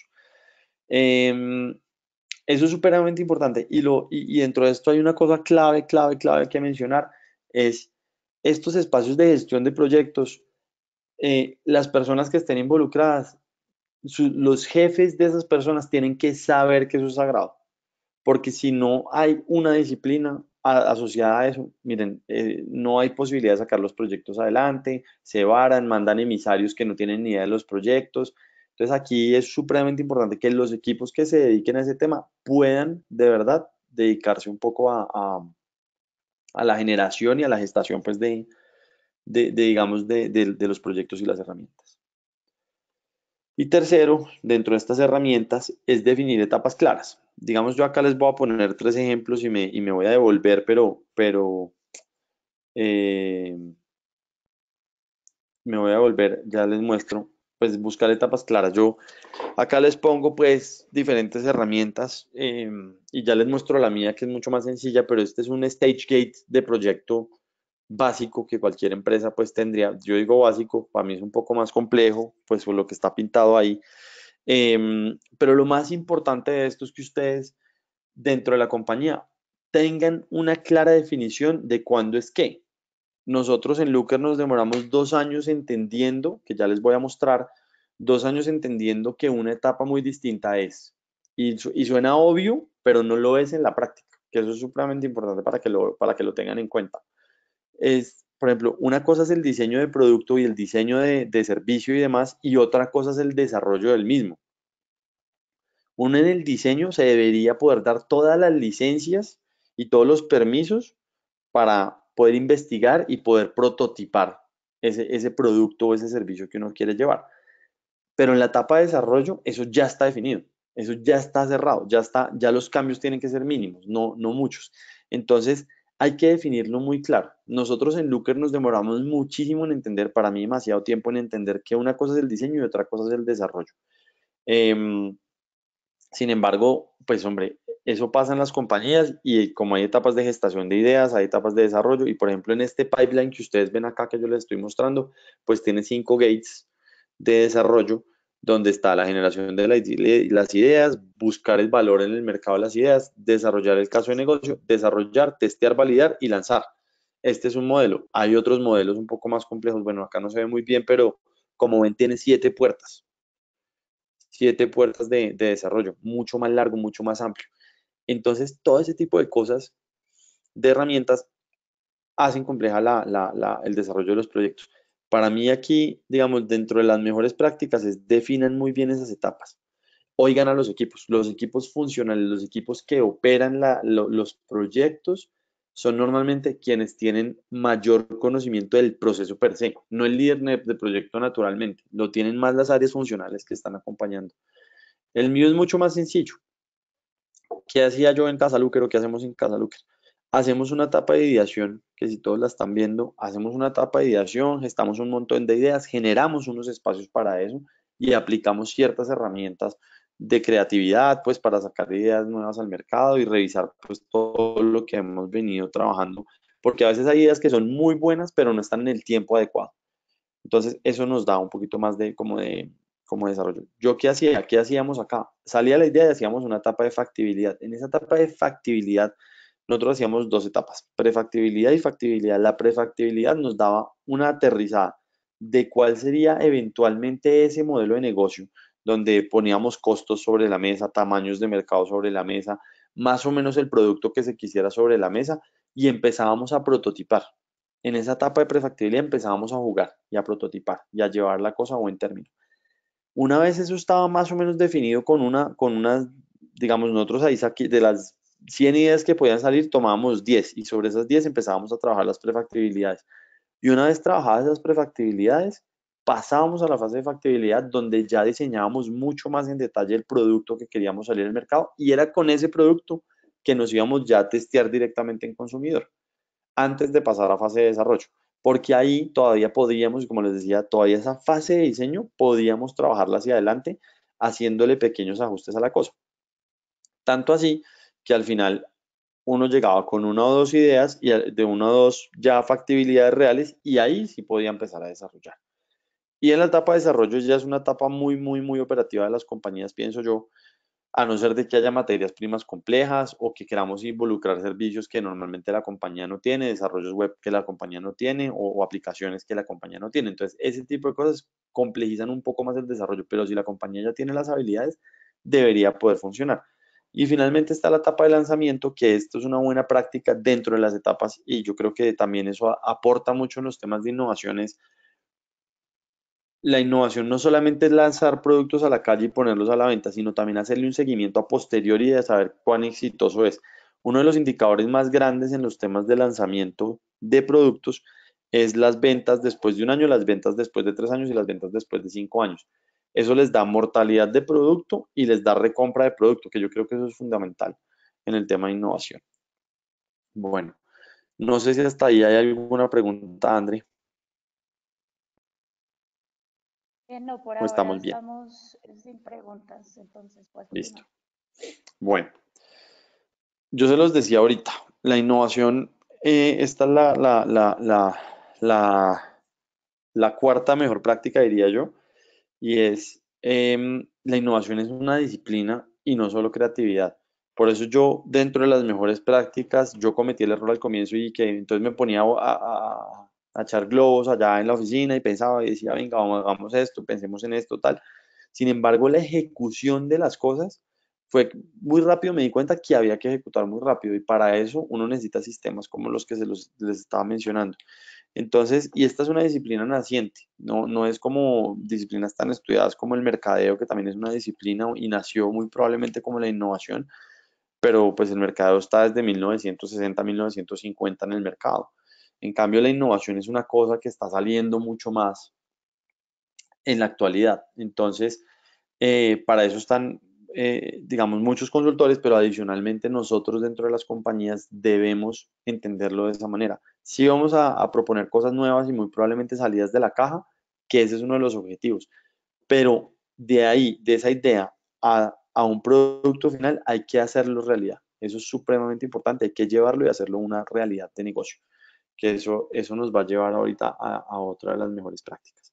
Em, Eso es supremamente importante. Y, lo, y, y dentro de esto hay una cosa clave, clave, clave que mencionar, es estos espacios de gestión de proyectos, eh, las personas que estén involucradas, su- los jefes de esas personas tienen que saber que eso es sagrado, porque si no hay una disciplina a- asociada a eso, miren, eh, no hay posibilidad de sacar los proyectos adelante, se varan, mandan emisarios que no tienen ni idea de los proyectos. Entonces aquí es supremamente importante que los equipos que se dediquen a ese tema puedan de verdad dedicarse un poco a, a- a la generación y a la gestación, pues, de, de- de, digamos, de de- de los proyectos y las herramientas. Y tercero, dentro de estas herramientas, es definir etapas claras. Digamos, yo acá les voy a poner tres ejemplos y me, y me voy a devolver, pero, pero eh, me voy a devolver, ya les muestro, pues buscar etapas claras. Yo acá les pongo pues diferentes herramientas, eh, y ya les muestro la mía que es mucho más sencilla, pero este es un stage gate de proyecto básico que cualquier empresa pues tendría. Yo digo básico, para mí es un poco más complejo, pues por lo que está pintado ahí. Em, pero lo más importante de esto es que ustedes dentro de la compañía tengan una clara definición de cuándo es qué. Nosotros en Looker nos demoramos dos años entendiendo, que ya les voy a mostrar, dos años entendiendo que una etapa muy distinta es, y, su- y suena obvio, pero no lo es en la práctica, que eso es supremamente importante para que lo, para que lo tengan en cuenta. Es, por ejemplo, una cosa es el diseño de producto y el diseño de, de servicio y demás, y otra cosa es el desarrollo del mismo. Uno en el diseño se debería poder dar todas las licencias y todos los permisos para poder investigar y poder prototipar ese, ese producto o ese servicio que uno quiere llevar. Pero en la etapa de desarrollo, eso ya está definido, eso ya está cerrado, ya está, ya los cambios tienen que ser mínimos, no, no muchos. Entonces, hay que definirlo muy claro. Nosotros en Looker nos demoramos muchísimo en entender, para mí demasiado tiempo en entender que una cosa es el diseño y otra cosa es el desarrollo. Eh, Sin embargo, pues hombre, eso pasa en las compañías y como hay etapas de gestación de ideas, hay etapas de desarrollo y por ejemplo en este pipeline que ustedes ven acá que yo les estoy mostrando, pues tiene cinco gates de desarrollo donde está la generación de las ideas, buscar el valor en el mercado de las ideas, desarrollar el caso de negocio, desarrollar, testear, validar y lanzar. Este es un modelo. Hay otros modelos un poco más complejos. Bueno, acá no se ve muy bien, pero como ven tiene siete puertas siete puertas de, de desarrollo, mucho más largo, mucho más amplio. Entonces, todo ese tipo de cosas, de herramientas, hacen compleja la, la, la, el desarrollo de los proyectos. Para mí aquí, digamos, dentro de las mejores prácticas es definan muy bien esas etapas. Oigan a los equipos, los equipos funcionales, los equipos que operan la, lo, los proyectos son normalmente quienes tienen mayor conocimiento del proceso per se, no el líder del proyecto naturalmente, lo tienen más las áreas funcionales que están acompañando. El mío es mucho más sencillo. ¿Qué hacía yo en Casa Luker o qué hacemos en Casa Luker? Hacemos una etapa de ideación, que si todos la están viendo, hacemos una etapa de ideación, gestamos un montón de ideas, generamos unos espacios para eso y aplicamos ciertas herramientas de creatividad, pues para sacar ideas nuevas al mercado y revisar pues todo lo que hemos venido trabajando, porque a veces hay ideas que son muy buenas, pero no están en el tiempo adecuado. Entonces, eso nos da un poquito más de como de, como de desarrollo. ¿Yo qué hacía? ¿Qué hacíamos acá? Salía la idea y hacíamos una etapa de factibilidad. En esa etapa de factibilidad, nosotros hacíamos dos etapas, prefactibilidad y factibilidad. La prefactibilidad nos daba una aterrizada de cuál sería eventualmente ese modelo de negocio, donde poníamos costos sobre la mesa, tamaños de mercado sobre la mesa, más o menos el producto que se quisiera sobre la mesa y empezábamos a prototipar. En esa etapa de prefactibilidad empezábamos a jugar y a prototipar y a llevar la cosa a buen término. Una vez eso estaba más o menos definido con una, con unas, digamos, nosotros ahí de las cien ideas que podían salir, tomábamos diez y sobre esas diez empezábamos a trabajar las prefactibilidades. Y una vez trabajadas esas prefactibilidades, pasábamos a la fase de factibilidad donde ya diseñábamos mucho más en detalle el producto que queríamos salir al mercado y era con ese producto que nos íbamos ya a testear directamente en consumidor antes de pasar a fase de desarrollo, porque ahí todavía podríamos, como les decía, todavía esa fase de diseño podíamos trabajarla hacia adelante haciéndole pequeños ajustes a la cosa. Tanto así que al final uno llegaba con una o dos ideas y de una o dos ya factibilidades reales y ahí sí podía empezar a desarrollar. Y en la etapa de desarrollo ya es una etapa muy, muy, muy operativa de las compañías, pienso yo, a no ser de que haya materias primas complejas o que queramos involucrar servicios que normalmente la compañía no tiene, desarrollos web que la compañía no tiene o, o aplicaciones que la compañía no tiene. Entonces, ese tipo de cosas complejizan un poco más el desarrollo, pero si la compañía ya tiene las habilidades, debería poder funcionar. Y finalmente está la etapa de lanzamiento, que esto es una buena práctica dentro de las etapas y yo creo que también eso a- aporta mucho en los temas de innovaciones. La innovación no solamente es lanzar productos a la calle y ponerlos a la venta, sino también hacerle un seguimiento a posteriori de saber cuán exitoso es. Uno de los indicadores más grandes en los temas de lanzamiento de productos es las ventas después de un año, las ventas después de tres años y las ventas después de cinco años. Eso les da mortalidad de producto y les da recompra de producto, que yo creo que eso es fundamental en el tema de innovación. Bueno, no sé si hasta ahí hay alguna pregunta, André, Eh, no, por o ahora estamos bien. estamos sin preguntas, entonces puedes Listo. continuar. Bueno. Yo se los decía ahorita, la innovación, eh, esta es la, la, la, la, la, la cuarta mejor práctica, diría yo, y es, em, la innovación es una disciplina y no solo creatividad. Por eso yo, dentro de las mejores prácticas, yo cometí el error al comienzo y que entonces me ponía a, a- a echar globos allá en la oficina y pensaba y decía, venga, vamos, hagamos esto, pensemos en esto, tal. Sin embargo, la ejecución de las cosas fue muy rápido, me di cuenta que había que ejecutar muy rápido y para eso uno necesita sistemas como los que se los, les estaba mencionando. Entonces, y esta es una disciplina naciente, no, no es como disciplinas tan estudiadas como el mercadeo, que también es una disciplina y nació muy probablemente como la innovación, pero pues el mercadeo está desde mil novecientos sesenta, mil novecientos cincuenta en el mercado. En cambio, la innovación es una cosa que está saliendo mucho más en la actualidad. Entonces, eh, para eso están, eh, digamos, muchos consultores, pero adicionalmente nosotros dentro de las compañías debemos entenderlo de esa manera. Sí vamos a, a proponer cosas nuevas y muy probablemente salidas de la caja, que ese es uno de los objetivos, pero de ahí, de esa idea a, a un producto final, hay que hacerlo realidad. Eso es supremamente importante, hay que llevarlo y hacerlo una realidad de negocio, que eso, eso nos va a llevar ahorita a, a otra de las mejores prácticas.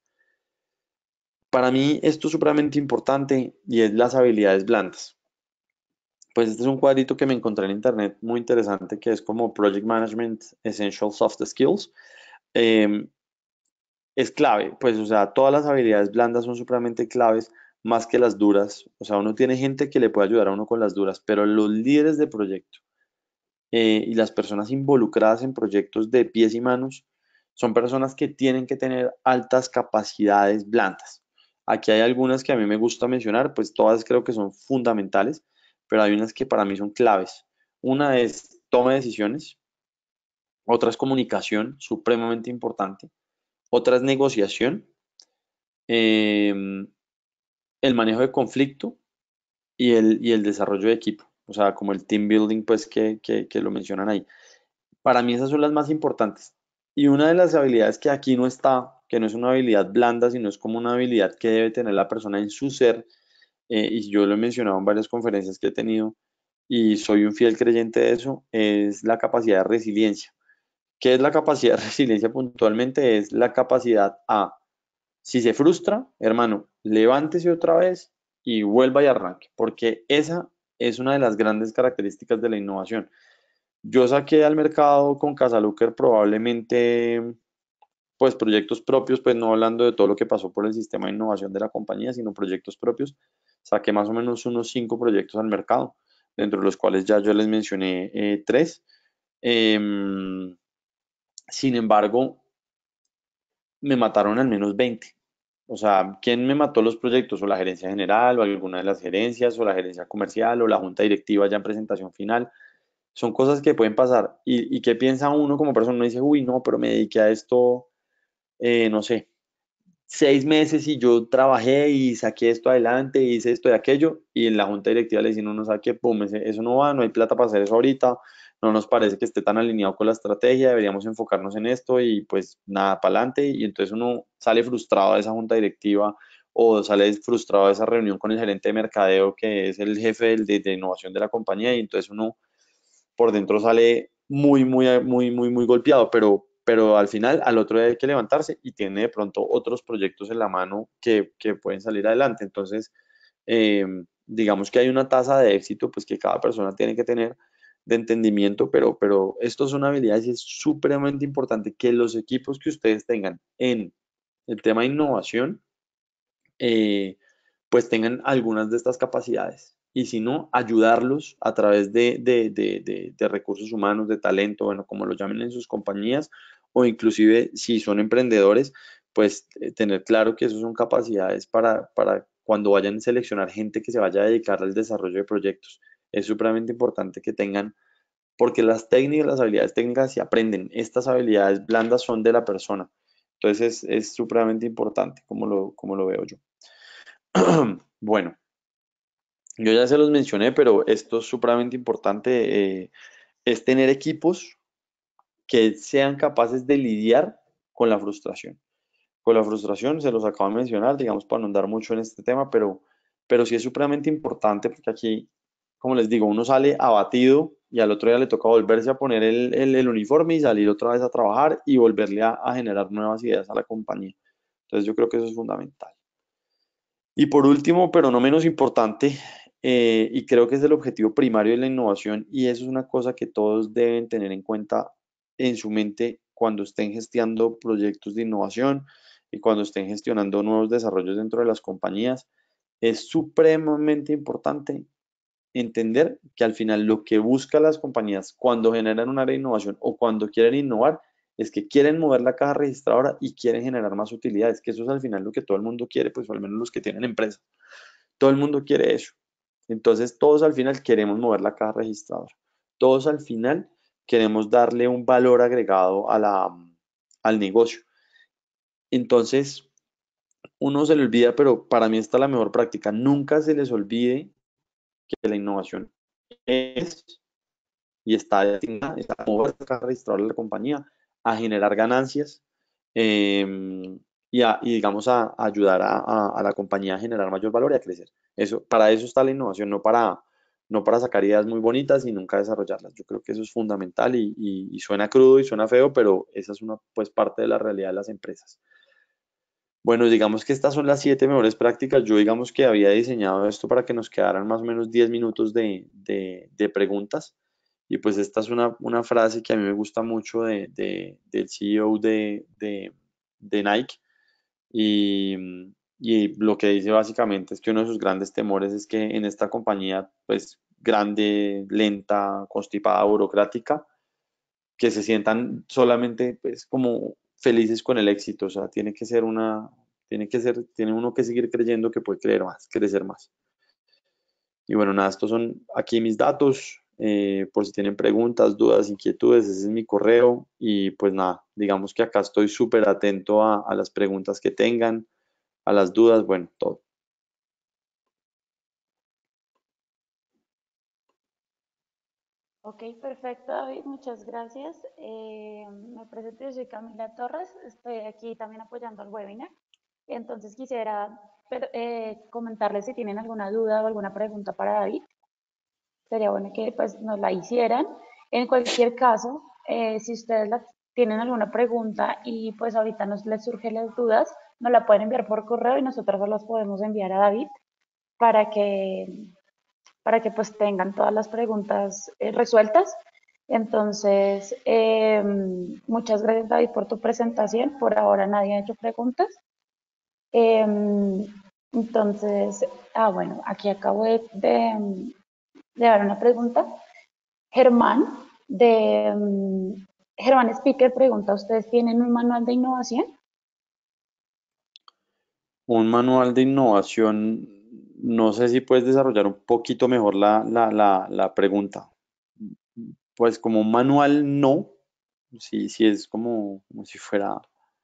Para mí esto es supremamente importante y es las habilidades blandas. Pues este es un cuadrito que me encontré en internet muy interesante que es como Project Management Essential Soft Skills. Eh, es clave, pues o sea, todas las habilidades blandas son supremamente claves más que las duras. O sea, uno tiene gente que le puede ayudar a uno con las duras, pero los líderes de proyecto eh, y las personas involucradas en proyectos de pies y manos son personas que tienen que tener altas capacidades blandas. Aquí hay algunas que a mí me gusta mencionar, pues todas creo que son fundamentales, pero hay unas que para mí son claves. Una es toma de decisiones, otra es comunicación, supremamente importante, otra es negociación, eh, el manejo de conflicto y el, y el desarrollo de equipo, o sea, como el team building, pues que, que, que lo mencionan ahí. Para mí esas son las más importantes. Y una de las habilidades que aquí no está, que no es una habilidad blanda, sino es como una habilidad que debe tener la persona en su ser, eh, y yo lo he mencionado en varias conferencias que he tenido, y soy un fiel creyente de eso, es la capacidad de resiliencia. ¿Qué es la capacidad de resiliencia puntualmente? Es la capacidad a, si se frustra, hermano, levántese otra vez y vuelva y arranque, porque esa es una de las grandes características de la innovación. Yo saqué al mercado con Casaluker probablemente pues proyectos propios, pues no hablando de todo lo que pasó por el sistema de innovación de la compañía, sino proyectos propios. Saqué más o menos unos cinco proyectos al mercado, dentro de los cuales ya yo les mencioné eh, tres. Em, sin embargo, me mataron al menos veinte. O sea, ¿quién me mató los proyectos? O la gerencia general, o alguna de las gerencias, o la gerencia comercial, o la junta directiva ya en presentación final. Son cosas que pueden pasar. ¿Y, y qué piensa uno como persona? Uno dice, uy, no, pero me dediqué a esto, eh, no sé, seis meses y yo trabajé y saqué esto adelante, hice esto y aquello, y en la junta directiva le dicen, uno sabe que, pum, ese- eso no va, no hay plata para hacer eso ahorita, no nos parece que esté tan alineado con la estrategia, deberíamos enfocarnos en esto y pues nada, para adelante, y entonces uno sale frustrado de esa junta directiva o sale frustrado de esa reunión con el gerente de mercadeo, que es el jefe del- de, de innovación de la compañía, y entonces uno por dentro sale muy, muy, muy, muy, muy golpeado, pero, pero al final, al otro día hay que levantarse y tiene de pronto otros proyectos en la mano que, que pueden salir adelante. Entonces, eh, digamos que hay una tasa de éxito pues que cada persona tiene que tener de entendimiento, pero, pero esto son habilidades y es supremamente importante que los equipos que ustedes tengan en el tema de innovación, eh, pues tengan algunas de estas capacidades. Y si no, ayudarlos a través de, de, de, de, de recursos humanos, de talento, bueno, como lo llamen en sus compañías, o inclusive si son emprendedores, pues eh, tener claro que eso son capacidades para, para cuando vayan a seleccionar gente que se vaya a dedicar al desarrollo de proyectos. Es supremamente importante que tengan, porque las técnicas, las habilidades técnicas se aprenden. Estas habilidades blandas son de la persona. Entonces es, es supremamente importante, como lo, como lo veo yo. Bueno, yo ya se los mencioné, pero esto es supremamente importante, eh, es tener equipos que sean capaces de lidiar con la frustración. Con la frustración, se los acabo de mencionar, digamos, para no andar mucho en este tema, pero, pero sí es supremamente importante porque aquí, como les digo, uno sale abatido y al otro día le toca volverse a poner el, el- el uniforme y salir otra vez a trabajar y volverle a, a generar nuevas ideas a la compañía. Entonces yo creo que eso es fundamental. Y por último, pero no menos importante, eh, y creo que es el objetivo primario de la innovación y eso es una cosa que todos deben tener en cuenta en su mente cuando estén gestionando proyectos de innovación y cuando estén gestionando nuevos desarrollos dentro de las compañías. Es supremamente importante entender que al final lo que buscan las compañías cuando generan un área de innovación o cuando quieren innovar es que quieren mover la caja registradora y quieren generar más utilidades, que eso es al final lo que todo el mundo quiere, pues al menos los que tienen empresa. Todo el mundo quiere eso. Entonces todos al final queremos mover la caja registradora. Todos al final queremos darle un valor agregado a la, al negocio. Entonces, uno se le olvida, pero para mí esta es la mejor práctica. Nunca se les olvide que la innovación es y está destinada a mover la caja registradora de la compañía, a generar ganancias eh, y, a, y, digamos, a, a ayudar a, a, a, la compañía a generar mayor valor y a crecer. Eso, para eso está la innovación, no para, no para sacar ideas muy bonitas y nunca desarrollarlas. Yo creo que eso es fundamental y, y, y suena crudo y suena feo, pero esa es una pues, parte de la realidad de las empresas. Bueno, digamos que estas son las siete mejores prácticas. Yo digamos que había diseñado esto para que nos quedaran más o menos diez minutos de, de, de preguntas. Y pues esta es una, una, frase que a mí me gusta mucho de, de, del C E O de, de, de Nike. Y, y lo que dice básicamente es que uno de sus grandes temores es que en esta compañía, pues grande, lenta, constipada, burocrática, que se sientan solamente pues como felices con el éxito. O sea, tiene que ser una, tiene que ser, tiene uno que seguir creyendo que puede creer más, crecer más. Y bueno, nada, estos son aquí mis datos. Eh, por si tienen preguntas, dudas, inquietudes, ese es mi correo. Y pues nada, digamos que acá estoy súper atento a, a las preguntas que tengan, a las dudas, bueno, todo. Ok, perfecto, David, muchas gracias. Eh, me presento, yo soy Camila Torres, estoy aquí también apoyando el webinar. Entonces quisiera pero, eh, comentarles si tienen alguna duda o alguna pregunta para David. Sería bueno que pues, nos la hicieran. En cualquier caso, eh, si ustedes la, tienen alguna pregunta y pues ahorita nos les surgen las dudas, nos la pueden enviar por correo y nosotros se las podemos enviar a David para que, para que pues tengan todas las preguntas eh, resueltas. Entonces, eh, muchas gracias David por tu presentación. Por ahora nadie ha hecho preguntas. Eh, entonces, ah bueno, aquí acabo de, de, de dar una pregunta. Germán, de um, Germán Speaker pregunta, ¿ustedes tienen un manual de innovación? Un manual de innovación, no sé si puedes desarrollar un poquito mejor la, la, la, la pregunta. Pues como un manual, no. Sí, sí es como, como si fuera,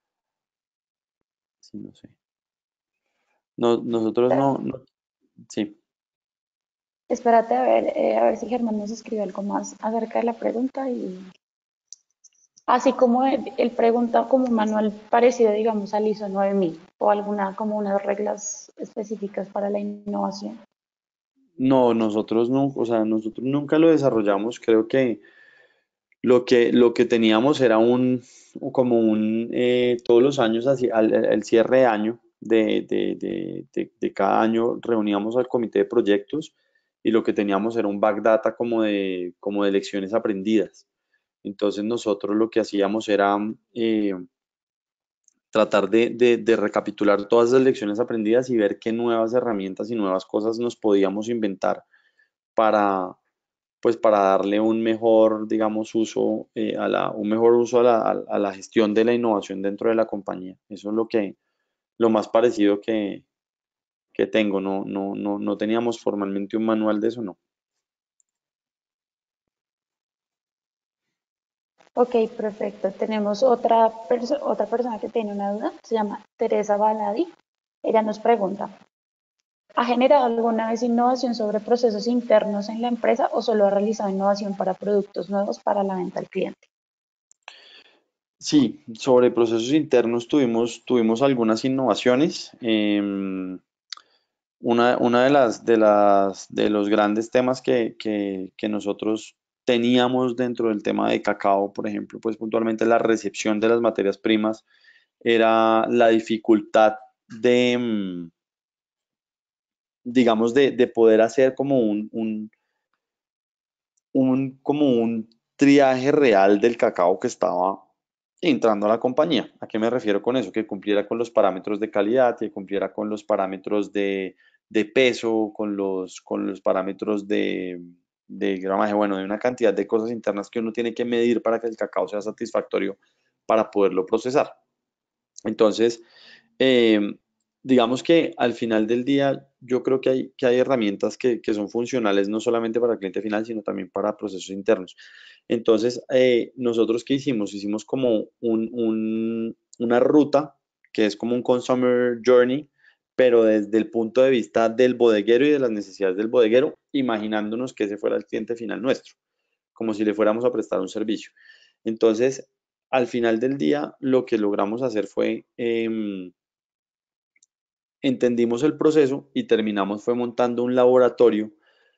sí, no sé. No, nosotros no, no, sí. Espérate a ver, eh, a ver si Germán nos escribe algo más acerca de la pregunta y así como él, él pregunta como un manual parecido, digamos, al ISO nueve mil o alguna como unas reglas específicas para la innovación. No, nosotros no, o sea, nosotros nunca lo desarrollamos. Creo que lo que, lo que teníamos era un, como un, eh, todos los años, así, al, al cierre de año de, de, de, de, de cada año, reuníamos al comité de proyectos y lo que teníamos era un backdata como de, como de lecciones aprendidas. Entonces nosotros lo que hacíamos era eh, tratar de, de, de recapitular todas las lecciones aprendidas y ver qué nuevas herramientas y nuevas cosas nos podíamos inventar para, pues para darle un mejor, digamos, uso, eh, a la, un mejor uso a la, a- a la gestión de la innovación dentro de la compañía. Eso es lo que, lo más parecido que, que tengo. No, no, no, no teníamos formalmente un manual de eso, no. Ok, perfecto. Tenemos otra, perso otra persona que tiene una duda, se llama Teresa Baladi. Ella nos pregunta, ¿ha generado alguna vez innovación sobre procesos internos en la empresa o solo ha realizado innovación para productos nuevos para la venta al cliente? Sí, sobre procesos internos tuvimos, tuvimos algunas innovaciones. Em, una, una de las, de las, de los grandes temas que, que, que nosotros teníamos dentro del tema de cacao, por ejemplo, pues puntualmente la recepción de las materias primas era la dificultad de, mm, digamos, de, de poder hacer como un, un, un, como un triaje real del cacao que estaba entrando a la compañía. ¿A qué me refiero con eso? Que cumpliera con los parámetros de calidad, que cumpliera con los parámetros de, de peso, con los, con los parámetros de, de gramaje, bueno, de una cantidad de cosas internas que uno tiene que medir para que el cacao sea satisfactorio para poderlo procesar. Entonces, eh, digamos que al final del día, yo creo que hay, que hay herramientas que, que son funcionales no solamente para el cliente final, sino también para procesos internos. Entonces, eh, nosotros qué hicimos? Hicimos como un- un- una ruta que es como un consumer journey, pero desde el punto de vista del bodeguero y de las necesidades del bodeguero, imaginándonos que ese fuera el cliente final nuestro, como si le fuéramos a prestar un servicio. Entonces, al final del día, lo que logramos hacer fue, em, entendimos el proceso y terminamos fue montando un laboratorio,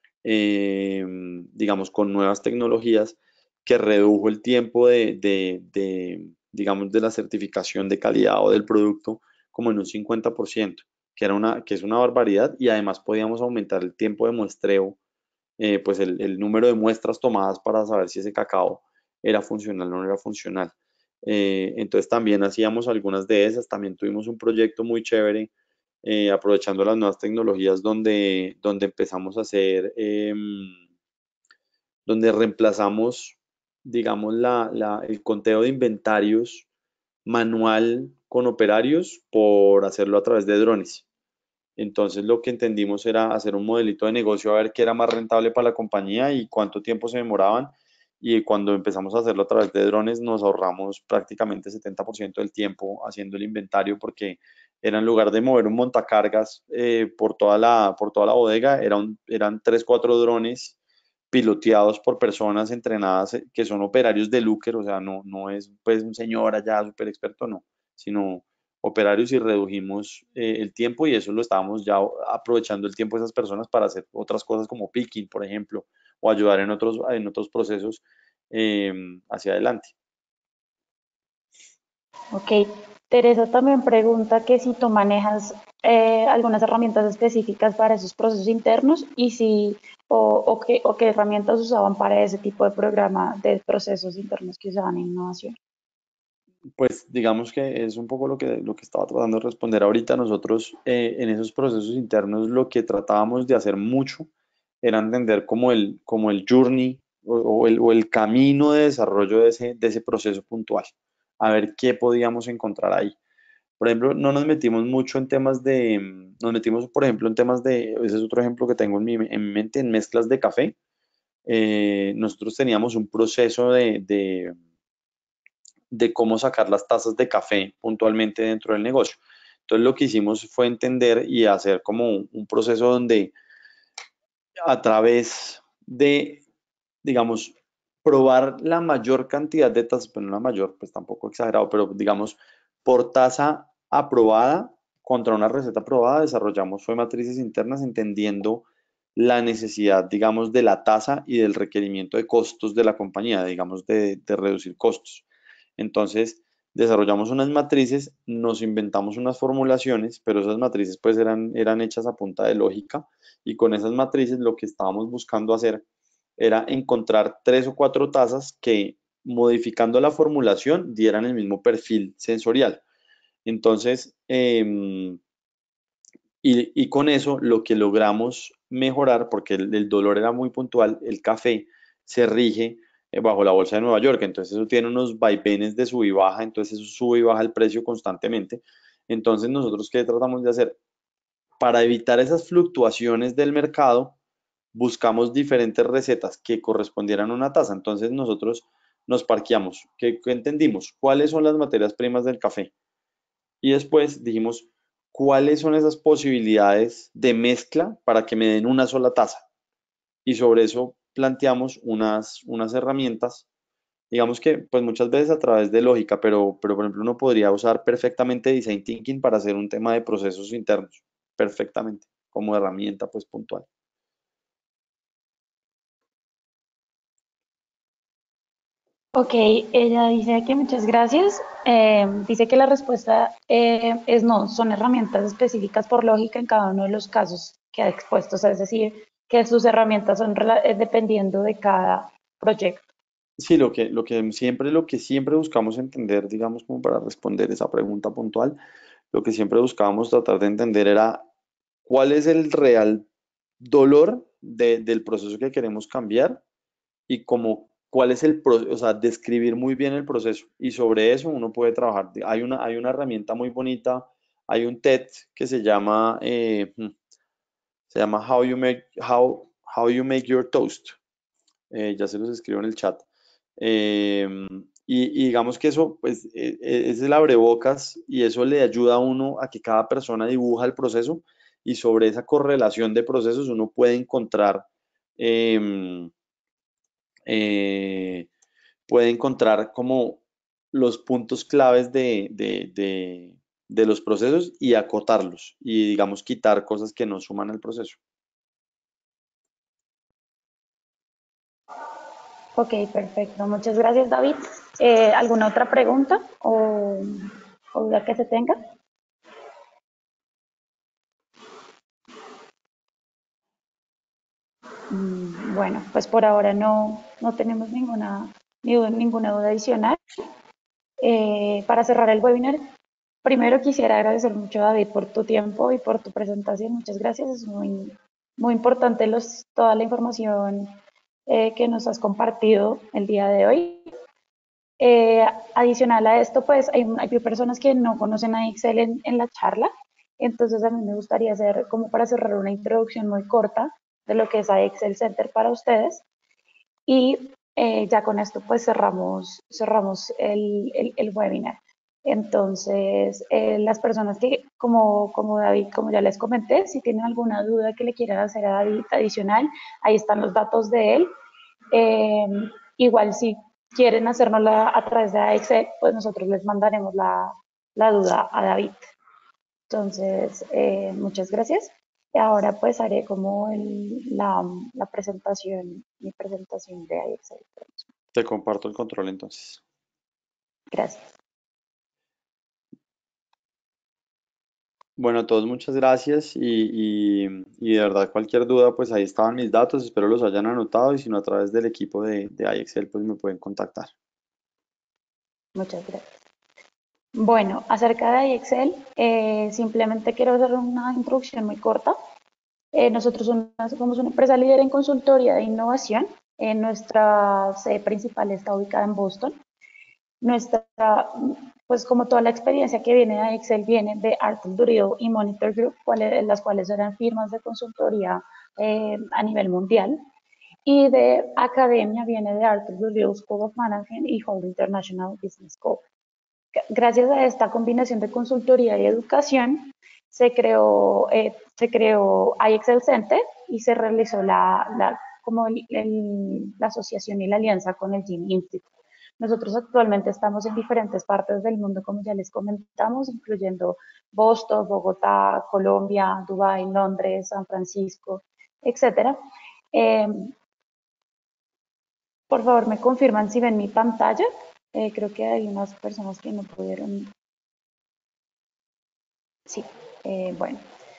em, digamos, con nuevas tecnologías que redujo el tiempo de, de- de, digamos, de la certificación de calidad o del producto como en un cincuenta por ciento, que era una, que es una barbaridad, y además podíamos aumentar el tiempo de muestreo, eh, pues el, el número de muestras tomadas para saber si ese cacao era funcional o no era funcional. Eh, entonces también hacíamos algunas de esas, también tuvimos un proyecto muy chévere, eh, aprovechando las nuevas tecnologías donde, donde empezamos a hacer, em, donde reemplazamos, digamos, la, la- el conteo de inventarios manual con operarios por hacerlo a través de drones. Entonces lo que entendimos era hacer un modelito de negocio a ver qué era más rentable para la compañía y cuánto tiempo se demoraban. Y cuando empezamos a hacerlo a través de drones nos ahorramos prácticamente setenta por ciento del tiempo haciendo el inventario, porque era, en lugar de mover un montacargas, eh, por toda la, por toda la bodega, era un- eran tres cuatro drones piloteados por personas entrenadas, eh, que son operarios de Looker. O sea, no, no es pues un señor allá súper experto, no, sino operarios, y redujimos, eh, el tiempo, y eso lo estábamos ya aprovechando el tiempo de esas personas para hacer otras cosas como picking, por ejemplo, o ayudar en otros, en otros procesos, eh, hacia adelante. Ok, Teresa también pregunta que si tú manejas eh, algunas herramientas específicas para esos procesos internos y si o, o qué, o qué herramientas usaban para ese tipo de programa de procesos internos que usaban en innovación. Pues digamos que es un poco lo que, lo que estaba tratando de responder ahorita. Nosotros, eh, en esos procesos internos, lo que tratábamos de hacer mucho era entender como el, como el journey, o, o el, o el camino de desarrollo de ese, de ese proceso puntual, a ver qué podíamos encontrar ahí. Por ejemplo, no nos metimos mucho en temas de, mm, nos metimos, por ejemplo, en temas de, ese es otro ejemplo que tengo en mi, en mi mente, en mezclas de café. Eh, nosotros teníamos un proceso de, de de cómo sacar las tazas de café puntualmente dentro del negocio. Entonces lo que hicimos fue entender y hacer como un, un proceso donde, a través de, digamos, probar la mayor cantidad de tazas, pero no la mayor, pues tampoco exagerado, pero digamos, por taza aprobada contra una receta aprobada, desarrollamos fue matrices internas entendiendo la necesidad, digamos, de la tasa y del requerimiento de costos de la compañía, digamos, de, de reducir costos. Entonces, desarrollamos unas matrices, nos inventamos unas formulaciones, pero esas matrices pues eran, eran hechas a punta de lógica, y con esas matrices lo que estábamos buscando hacer era encontrar tres o cuatro tazas que, modificando la formulación, dieran el mismo perfil sensorial. Entonces, em, y, y con eso lo que logramos mejorar, porque el, el dolor era muy puntual, el café se rige, eh, bajo la bolsa de Nueva York. Entonces eso tiene unos vaivenes de sub y baja, entonces eso sube y baja el precio constantemente. Entonces nosotros, ¿qué tratamos de hacer? Para evitar esas fluctuaciones del mercado, buscamos diferentes recetas que correspondieran a una tasa. Entonces nosotros nos parqueamos, ¿qué, qué entendimos? ¿Cuáles son las materias primas del café? Y después dijimos, ¿cuáles son esas posibilidades de mezcla para que me den una sola taza? Y sobre eso planteamos unas, unas herramientas, digamos que pues muchas veces a través de lógica, pero, pero por ejemplo uno podría usar perfectamente Design Thinking para hacer un tema de procesos internos, perfectamente, como herramienta pues puntual. Ok, ella dice que muchas gracias. Eh, dice que la respuesta eh, es no, son herramientas específicas por lógica en cada uno de los casos queda expuestos, es decir, que sus herramientas son rela- eh, dependiendo de cada proyecto. Sí, lo que, lo que siempre, lo que siempre buscamos entender, digamos, como para responder esa pregunta puntual, lo que siempre buscábamos tratar de entender era cuál es el real dolor de- del proceso que queremos cambiar y como cuál es el proceso, o sea, describir muy bien el proceso. Y sobre eso uno puede trabajar. Hay una, hay una herramienta muy bonita, hay un TED que se llama, eh, hmm, se llama How You Make, How, How You Make Your Toast. Eh, ya se los escribo en el chat. Eh, y, y digamos que eso, pues, eh, eh, es el abrebocas y eso le ayuda a uno a que cada persona dibuja el proceso y sobre esa correlación de procesos uno puede encontrar, em, eh, puede encontrar como los puntos claves de, de, de, de los procesos y acotarlos y digamos quitar cosas que no suman al proceso. Ok, perfecto. Muchas gracias, David. Eh, ¿alguna otra pregunta o, o duda que se tenga? Mm, Bueno, pues por ahora no, no tenemos ninguna, ni- ninguna duda adicional. Eh, para cerrar el webinar, primero quisiera agradecer mucho, David, por tu tiempo y por tu presentación. Muchas gracias. Es muy, muy importante los, toda la información eh, que nos has compartido el día de hoy. Eh, adicional a esto, pues hay, hay personas que no conocen a Excel en, en la charla, entonces a mí me gustaría hacer como para cerrar una introducción muy corta de lo que es a Excel Center para ustedes y eh, ya con esto pues cerramos, cerramos el, el, el webinar. Entonces, eh, las personas que, como, como David, como ya les comenté, si tienen alguna duda que le quieran hacer a David adicional, ahí están los datos de él. Eh, igual si quieren hacernosla a través de Excel, pues nosotros les mandaremos la, la duda a David. Entonces, eh, muchas gracias. Y ahora pues haré como el, la, la presentación, mi presentación de Excel. Te comparto el control entonces. Gracias. Bueno, a todos muchas gracias y, y- y de verdad cualquier duda, pues ahí estaban mis datos, espero los hayan anotado y si no a través del equipo de, de iExcel, pues me pueden contactar. Muchas gracias. Bueno, acerca de Excel, eh, simplemente quiero hacer una introducción muy corta. Eh, nosotros una- somos una empresa líder en consultoría de innovación. Eh, nuestra sede principal está ubicada en Boston. Nuestra, pues como toda la experiencia que viene de Excel viene de Arthur Durio y Monitor Group, cuales, las cuales eran firmas de consultoría eh, a nivel mundial. Y de academia viene de Arthur Durio School of Management y Hall International Business School. Gracias a esta combinación de consultoría y educación, se creó, eh, se creó iExcel Center y se realizó la, la, como el, el, la asociación y la alianza con el Gene Institute. Nosotros actualmente estamos en diferentes partes del mundo, como ya les comentamos, incluyendo Boston, Bogotá, Colombia, Dubái, Londres, San Francisco, etcétera. Eh, por favor, me confirman si ven mi pantalla. Eh, creo que hay unas personas que no pudieron. Sí, eh, bueno.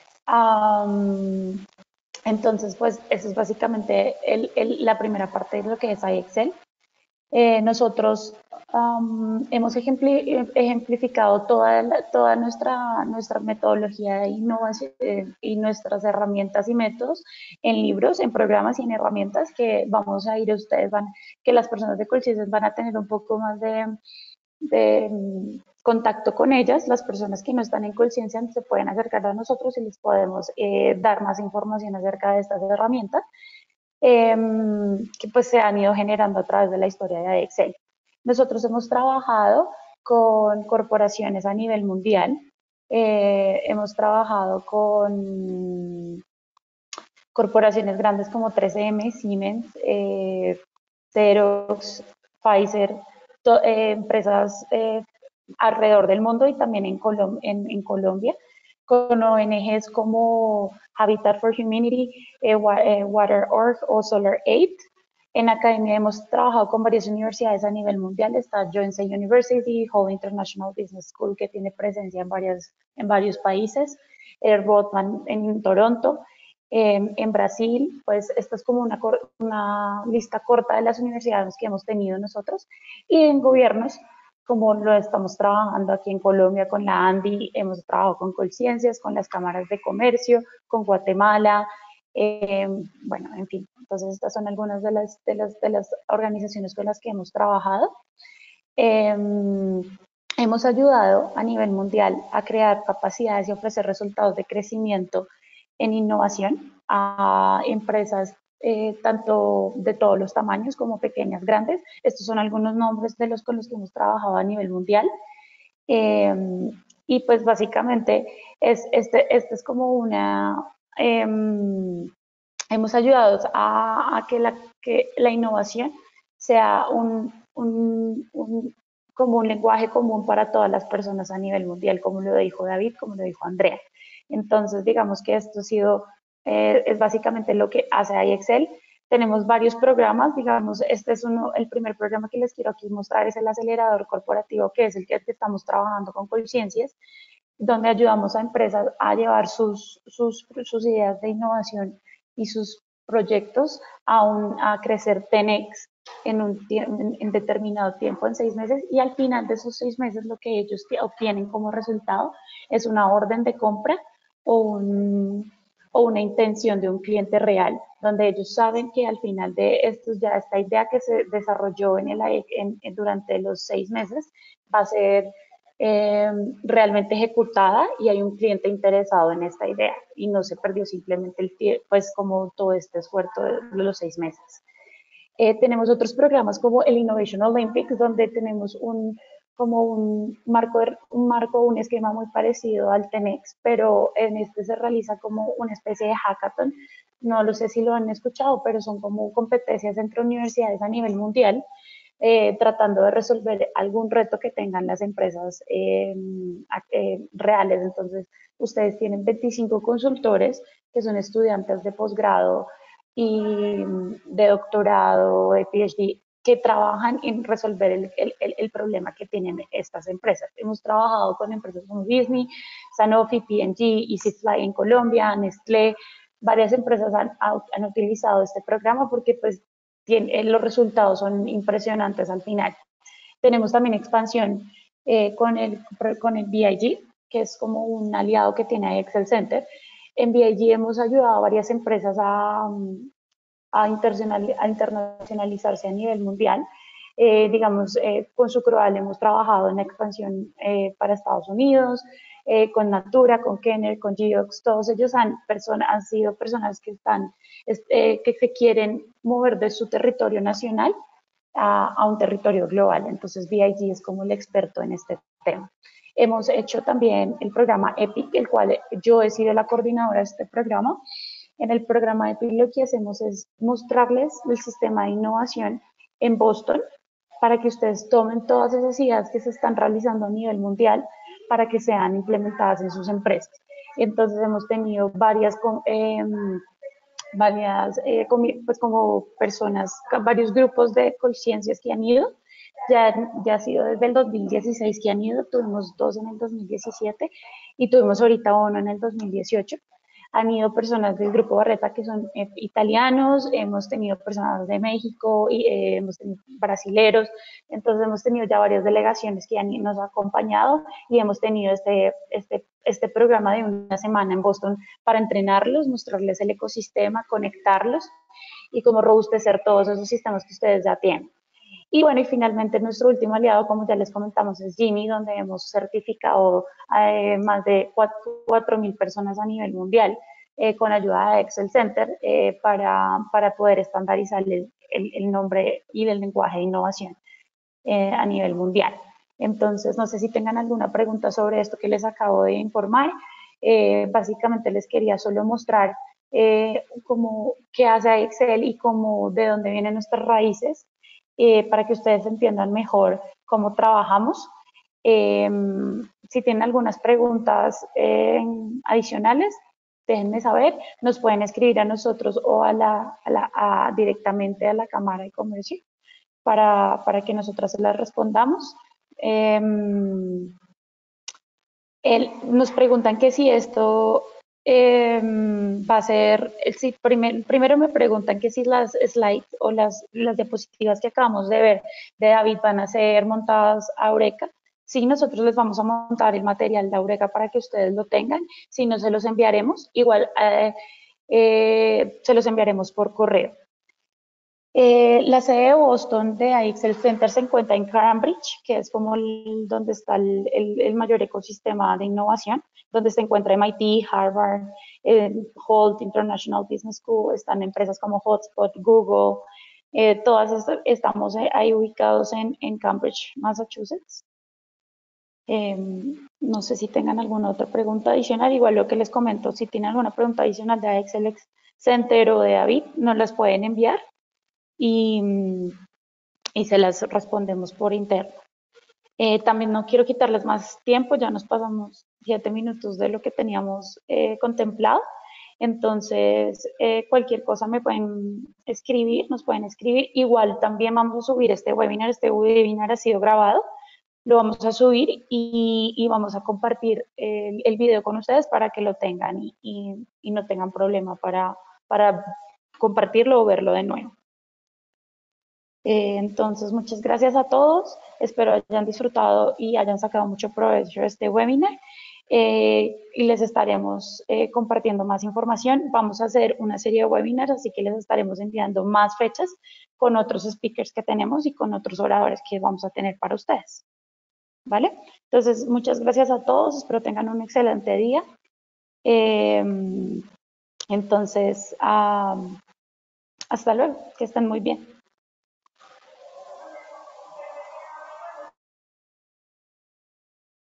Um, entonces, pues eso es básicamente el, el, la primera parte de lo que es iExcel. Eh, nosotros um, hemos ejempli ejemplificado toda, la, toda nuestra, nuestra metodología de innovación eh, y nuestras herramientas y métodos en libros, en programas y en herramientas que vamos a ir, ustedes van, que las personas de Colchester van a tener un poco más de, de mm, contacto con ellas. Las personas que no están en conciencia se pueden acercar a nosotros y les podemos eh, dar más información acerca de estas herramientas eh, que pues se han ido generando a través de la historia de Excel. Nosotros hemos trabajado con corporaciones a nivel mundial, eh, hemos trabajado con corporaciones grandes como tres eme, Siemens, eh, Xerox, Pfizer, to, eh, empresas eh, alrededor del mundo y también en, Colom en, en Colombia, con O N Ges como Habitat for Humanity, eh, Water punto org o Solar Aid. En academia hemos trabajado con varias universidades a nivel mundial. Está Yonsei University, Hall International Business School, que tiene presencia en, varias, en varios países, el Rothman en Toronto, Eh, en Brasil, pues esta es como una, una lista corta de las universidades que hemos tenido nosotros, y en gobiernos, como lo estamos trabajando aquí en Colombia con la ANDI, hemos trabajado con Colciencias, con las cámaras de comercio, con Guatemala, eh, bueno, en fin, entonces estas son algunas de las, de las, de las organizaciones con las que hemos trabajado. Eh, hemos ayudado a nivel mundial a crear capacidades y ofrecer resultados de crecimiento en innovación a empresas eh, tanto de todos los tamaños como pequeñas, grandes. Estos son algunos nombres de los con los que hemos trabajado a nivel mundial. Eh, y pues básicamente es, este, este es como una... Eh, hemos ayudado a, a que, la, que, la, innovación sea un, un, un, como un lenguaje común para todas las personas a nivel mundial, como lo dijo David, como lo dijo Andrea. Entonces, digamos que esto ha sido, eh, es básicamente lo que hace iExcel. Tenemos varios programas, digamos, este es uno, el primer programa que les quiero aquí mostrar es el acelerador corporativo, que es el que estamos trabajando con Colciencias, donde ayudamos a empresas a llevar sus, sus, sus ideas de innovación y sus proyectos a, un, a crecer ten equis en un en, en determinado tiempo, en seis meses, y al final de esos seis meses lo que ellos obtienen como resultado es una orden de compra o, un, o una intención de un cliente real, donde ellos saben que al final de esto ya esta idea que se desarrolló en el, en, en, durante los seis meses va a ser eh, realmente ejecutada y hay un cliente interesado en esta idea y no se perdió simplemente el tiempo, pues como todo este esfuerzo de los seis meses. Eh, tenemos otros programas como el Innovation Olympics, donde tenemos un, como un marco, un marco, un esquema muy parecido al ten equis, pero en este se realiza como una especie de hackathon. No lo sé si lo han escuchado, pero son como competencias entre universidades a nivel mundial, eh, tratando de resolver algún reto que tengan las empresas eh, eh, reales. Entonces, ustedes tienen veinticinco consultores que son estudiantes de posgrado y de doctorado, de P H D, que trabajan en resolver el, el, el, problema que tienen estas empresas. Hemos trabajado con empresas como Disney, Sanofi, P and G, EasyFly en Colombia, Nestlé. Varias empresas han, han utilizado este programa porque pues tiene, los resultados son impresionantes al final. Tenemos también expansión eh, con, el, con el B I G, que es como un aliado que tiene Excel Center. En B I G hemos ayudado a varias empresas a, a, a internacionalizarse a nivel mundial. Eh, digamos, eh, con Sucroal hemos trabajado en la expansión eh, para Estados Unidos, eh, con Natura, con Kenner, con Geox, todos ellos han, persona, han sido personas que, están, eh, que se quieren mover de su territorio nacional a, a un territorio global. Entonces, B I G es como el experto en este tema. Hemos hecho también el programa EPIC, el cual yo he sido la coordinadora de este programa. En el programa EPIC lo que hacemos es mostrarles el sistema de innovación en Boston para que ustedes tomen todas esas ideas que se están realizando a nivel mundial para que sean implementadas en sus empresas. Entonces hemos tenido varias, eh, varias eh, pues como personas, varios grupos de conciencias que han ido. Ya, ya ha sido desde el dos mil dieciséis que han ido, tuvimos dos en el dos mil diecisiete y tuvimos ahorita uno en el dos mil dieciocho. Han ido personas del Grupo Barreta que son eh, italianos, hemos tenido personas de México, y, eh, hemos tenido brasileros, entonces hemos tenido ya varias delegaciones que han, nos han acompañado y hemos tenido este, este, este programa de una semana en Boston para entrenarlos, mostrarles el ecosistema, conectarlos y cómo robustecer todos esos sistemas que ustedes ya tienen. Y bueno, y finalmente nuestro último aliado, como ya les comentamos, es Jimmy, donde hemos certificado a eh, más de cuatro mil personas a nivel mundial eh, con ayuda de Excel Center eh, para, para poder estandarizar el, el, el nombre y el lenguaje de innovación eh, a nivel mundial. Entonces, no sé si tengan alguna pregunta sobre esto que les acabo de informar. Eh, básicamente les quería solo mostrar eh, cómo, qué hace Excel y cómo, de dónde vienen nuestras raíces. Eh, para que ustedes entiendan mejor cómo trabajamos. Eh, si tienen algunas preguntas eh, adicionales, déjenme saber, nos pueden escribir a nosotros o a la, a la, a, directamente a la Cámara de Comercio para, para que nosotras se las respondamos. Eh, él, nos preguntan que si esto eh, va a ser, si primer- primero me preguntan que si las slides o las, las diapositivas que acabamos de ver de David van a ser montadas a Eureka. Sí, nosotros les vamos a montar el material de Eureka para que ustedes lo tengan. Si no, se los enviaremos. Igual eh, eh, se los enviaremos por correo. Eh, la sede de Boston de iExcel Center se encuentra en Cambridge, que es como el, donde está el, el, el, mayor ecosistema de innovación, donde se encuentra M I T, Harvard, eh, Holt International Business School, están empresas como Hotspot, Google, eh, todas estas, estamos ahí ubicados en, en Cambridge, Massachusetts. Eh, no sé si tengan alguna otra pregunta adicional, igual lo que les comento, si tienen alguna pregunta adicional de iExcel Center o de David, nos las pueden enviar y, y se las respondemos por interno. Eh, también no quiero quitarles más tiempo, ya nos pasamos siete minutos de lo que teníamos eh, contemplado. Entonces, eh, cualquier cosa me pueden escribir, nos pueden escribir. Igual también vamos a subir este webinar, este webinar ha sido grabado, lo vamos a subir y, y vamos a compartir el, el, video con ustedes para que lo tengan y, y, y no tengan problema para, para compartirlo o verlo de nuevo. Eh, entonces, muchas gracias a todos. Espero hayan disfrutado y hayan sacado mucho provecho de este webinar. Eh, y les estaremos eh, compartiendo más información. Vamos a hacer una serie de webinars, así que les estaremos enviando más fechas con otros speakers que tenemos y con otros oradores que vamos a tener para ustedes. ¿Vale? Entonces, muchas gracias a todos. Espero tengan un excelente día. Eh, entonces, um, hasta luego. Que estén muy bien.